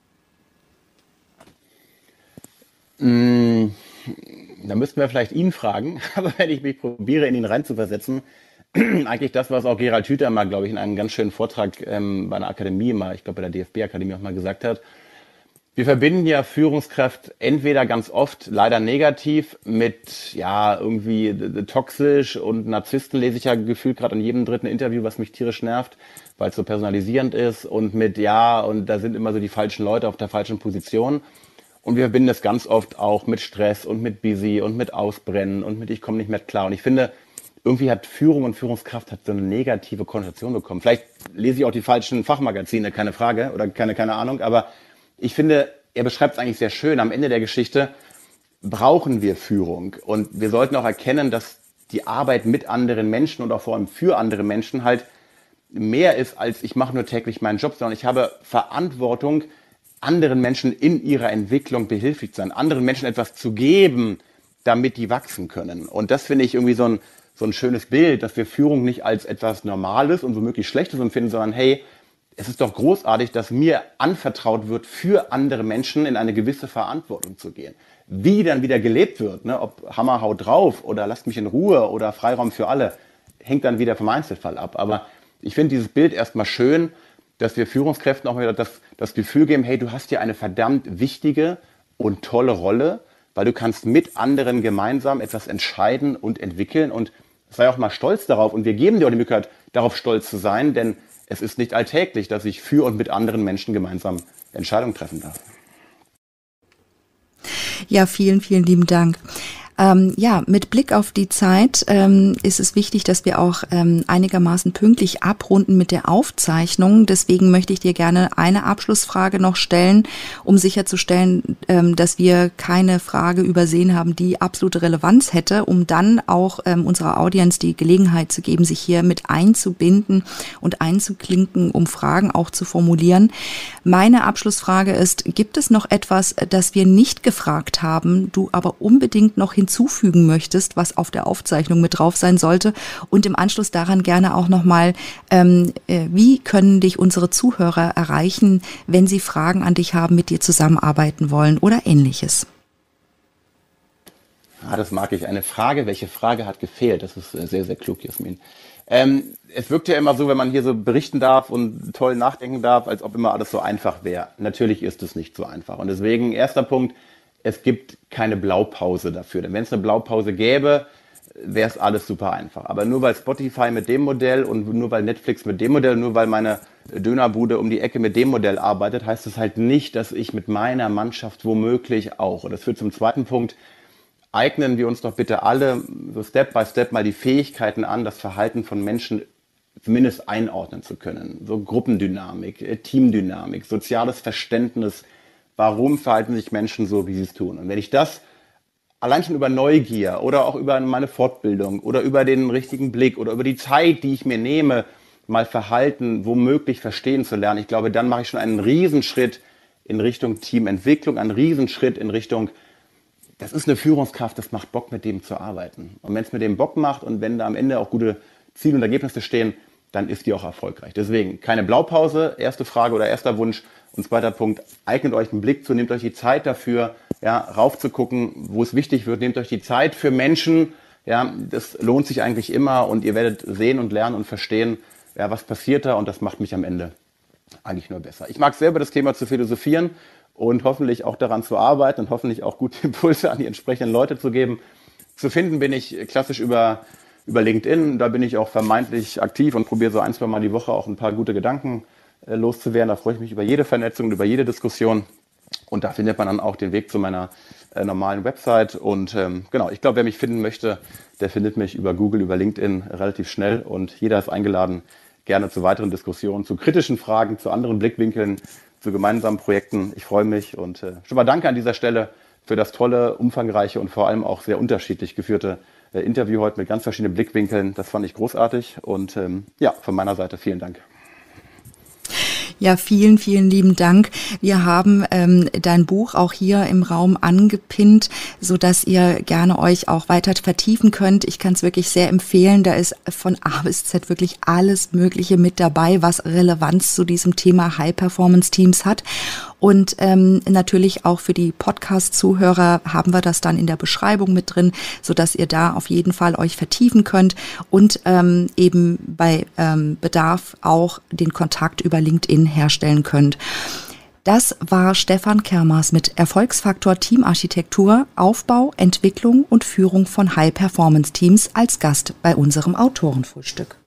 Mmh, da müssten wir vielleicht ihn fragen, aber wenn ich mich probiere, in ihn reinzuversetzen, eigentlich das, was auch Gerald Hüther mal, glaube ich, in einem ganz schönen Vortrag ähm, bei einer Akademie mal, ich glaube bei der D F B-Akademie auch mal gesagt hat. Wir verbinden ja Führungskraft entweder ganz oft leider negativ mit, ja, irgendwie toxisch, und Narzissten lese ich ja gefühlt gerade in jedem dritten Interview, was mich tierisch nervt, weil es so personalisierend ist, und mit, ja, und da sind immer so die falschen Leute auf der falschen Position. Und wir verbinden das ganz oft auch mit Stress und mit Busy und mit Ausbrennen und mit ich komme nicht mehr klar. Und ich finde, irgendwie hat Führung und Führungskraft hat so eine negative Konnotation bekommen. Vielleicht lese ich auch die falschen Fachmagazine, keine Frage, oder keine, keine Ahnung. Aber ich finde, er beschreibt es eigentlich sehr schön. Am Ende der Geschichte brauchen wir Führung. Und wir sollten auch erkennen, dass die Arbeit mit anderen Menschen und auch vor allem für andere Menschen halt mehr ist, als ich mache nur täglich meinen Job, sondern ich habe Verantwortung, anderen Menschen in ihrer Entwicklung behilflich zu sein, anderen Menschen etwas zu geben, damit die wachsen können. Und das finde ich irgendwie so ein so ein schönes Bild, dass wir Führung nicht als etwas Normales und womöglich Schlechtes empfinden, sondern hey, es ist doch großartig, dass mir anvertraut wird, für andere Menschen in eine gewisse Verantwortung zu gehen. Wie dann wieder gelebt wird, ne, ob Hammer haut drauf oder lasst mich in Ruhe oder Freiraum für alle, hängt dann wieder vom Einzelfall ab. Aber ich finde dieses Bild erstmal schön, dass wir Führungskräften auch wieder das, das Gefühl geben, hey, du hast hier eine verdammt wichtige und tolle Rolle, weil du kannst mit anderen gemeinsam etwas entscheiden und entwickeln, und sei auch mal stolz darauf, und wir geben dir auch die Möglichkeit, darauf stolz zu sein, denn es ist nicht alltäglich, dass ich für und mit anderen Menschen gemeinsam Entscheidungen treffen darf. Ja, vielen, vielen lieben Dank. Ähm, ja, mit Blick auf die Zeit ähm, ist es wichtig, dass wir auch ähm, einigermaßen pünktlich abrunden mit der Aufzeichnung. Deswegen möchte ich dir gerne eine Abschlussfrage noch stellen, um sicherzustellen, ähm, dass wir keine Frage übersehen haben, die absolute Relevanz hätte, um dann auch ähm, unserer Audience die Gelegenheit zu geben, sich hier mit einzubinden und einzuklinken, um Fragen auch zu formulieren. Meine Abschlussfrage ist, gibt es noch etwas, das wir nicht gefragt haben, du aber unbedingt noch hinzufügen möchtest, was auf der Aufzeichnung mit drauf sein sollte? Und im Anschluss daran gerne auch nochmal, ähm, äh, wie können dich unsere Zuhörer erreichen, wenn sie Fragen an dich haben, mit dir zusammenarbeiten wollen oder ähnliches? Ah, das mag ich. Eine Frage, welche Frage hat gefehlt? Das ist sehr, sehr klug, Jasmin. Ähm, es wirkt ja immer so, wenn man hier so berichten darf und toll nachdenken darf, als ob immer alles so einfach wäre. Natürlich ist es nicht so einfach. Und deswegen, erster Punkt, es gibt keine Blaupause dafür. Denn wenn es eine Blaupause gäbe, wäre es alles super einfach. Aber nur weil Spotify mit dem Modell und nur weil Netflix mit dem Modell, nur weil meine Dönerbude um die Ecke mit dem Modell arbeitet, heißt es halt nicht, dass ich mit meiner Mannschaft womöglich auch. Und das führt zum zweiten Punkt. Eignen wir uns doch bitte alle so Step by Step mal die Fähigkeiten an, das Verhalten von Menschen zumindest einordnen zu können. So Gruppendynamik, Teamdynamik, soziales Verständnis. Warum verhalten sich Menschen so, wie sie es tun? Und wenn ich das allein schon über Neugier oder auch über meine Fortbildung oder über den richtigen Blick oder über die Zeit, die ich mir nehme, mal Verhalten womöglich verstehen zu lernen, ich glaube, dann mache ich schon einen Riesenschritt in Richtung Teamentwicklung, einen Riesenschritt in Richtung das ist eine Führungskraft, das macht Bock, mit dem zu arbeiten. Und wenn es mit dem Bock macht und wenn da am Ende auch gute Ziele und Ergebnisse stehen, dann ist die auch erfolgreich. Deswegen keine Blaupause, erste Frage oder erster Wunsch. Und zweiter Punkt, eignet euch einen Blick zu, nehmt euch die Zeit dafür, ja, raufzugucken, wo es wichtig wird. Nehmt euch die Zeit für Menschen. Ja, das lohnt sich eigentlich immer und ihr werdet sehen und lernen und verstehen, ja, was passiert da, und das macht mich am Ende eigentlich nur besser. Ich mag selber das Thema zu philosophieren und hoffentlich auch daran zu arbeiten und hoffentlich auch gute Impulse an die entsprechenden Leute zu geben. Zu finden bin ich klassisch über, über LinkedIn. Da bin ich auch vermeintlich aktiv und probiere so ein, zwei Mal die Woche auch ein paar gute Gedanken äh, loszuwerden. Da freue ich mich über jede Vernetzung, über jede Diskussion. Und da findet man dann auch den Weg zu meiner äh, normalen Website. Und ähm, genau, ich glaube, wer mich finden möchte, der findet mich über Google, über LinkedIn relativ schnell. Und jeder ist eingeladen, gerne zu weiteren Diskussionen, zu kritischen Fragen, zu anderen Blickwinkeln, zu gemeinsamen Projekten. Ich freue mich und äh, schon mal danke an dieser Stelle für das tolle, umfangreiche und vor allem auch sehr unterschiedlich geführte äh, Interview heute mit ganz verschiedenen Blickwinkeln. Das fand ich großartig und ähm, ja, von meiner Seite vielen Dank. Ja, vielen, vielen lieben Dank. Wir haben ähm, dein Buch auch hier im Raum angepinnt, so dass ihr gerne euch auch weiter vertiefen könnt. Ich kann es wirklich sehr empfehlen. Da ist von A bis Z wirklich alles Mögliche mit dabei, was Relevanz zu diesem Thema High-Performance-Teams hat. Und ähm, natürlich auch für die Podcast-Zuhörer haben wir das dann in der Beschreibung mit drin, so dass ihr da auf jeden Fall euch vertiefen könnt und ähm, eben bei ähm, Bedarf auch den Kontakt über LinkedIn herstellen könnt. Das war Stefan Kermas mit Erfolgsfaktor Teamarchitektur, Aufbau, Entwicklung und Führung von High-Performance-Teams als Gast bei unserem Autorenfrühstück.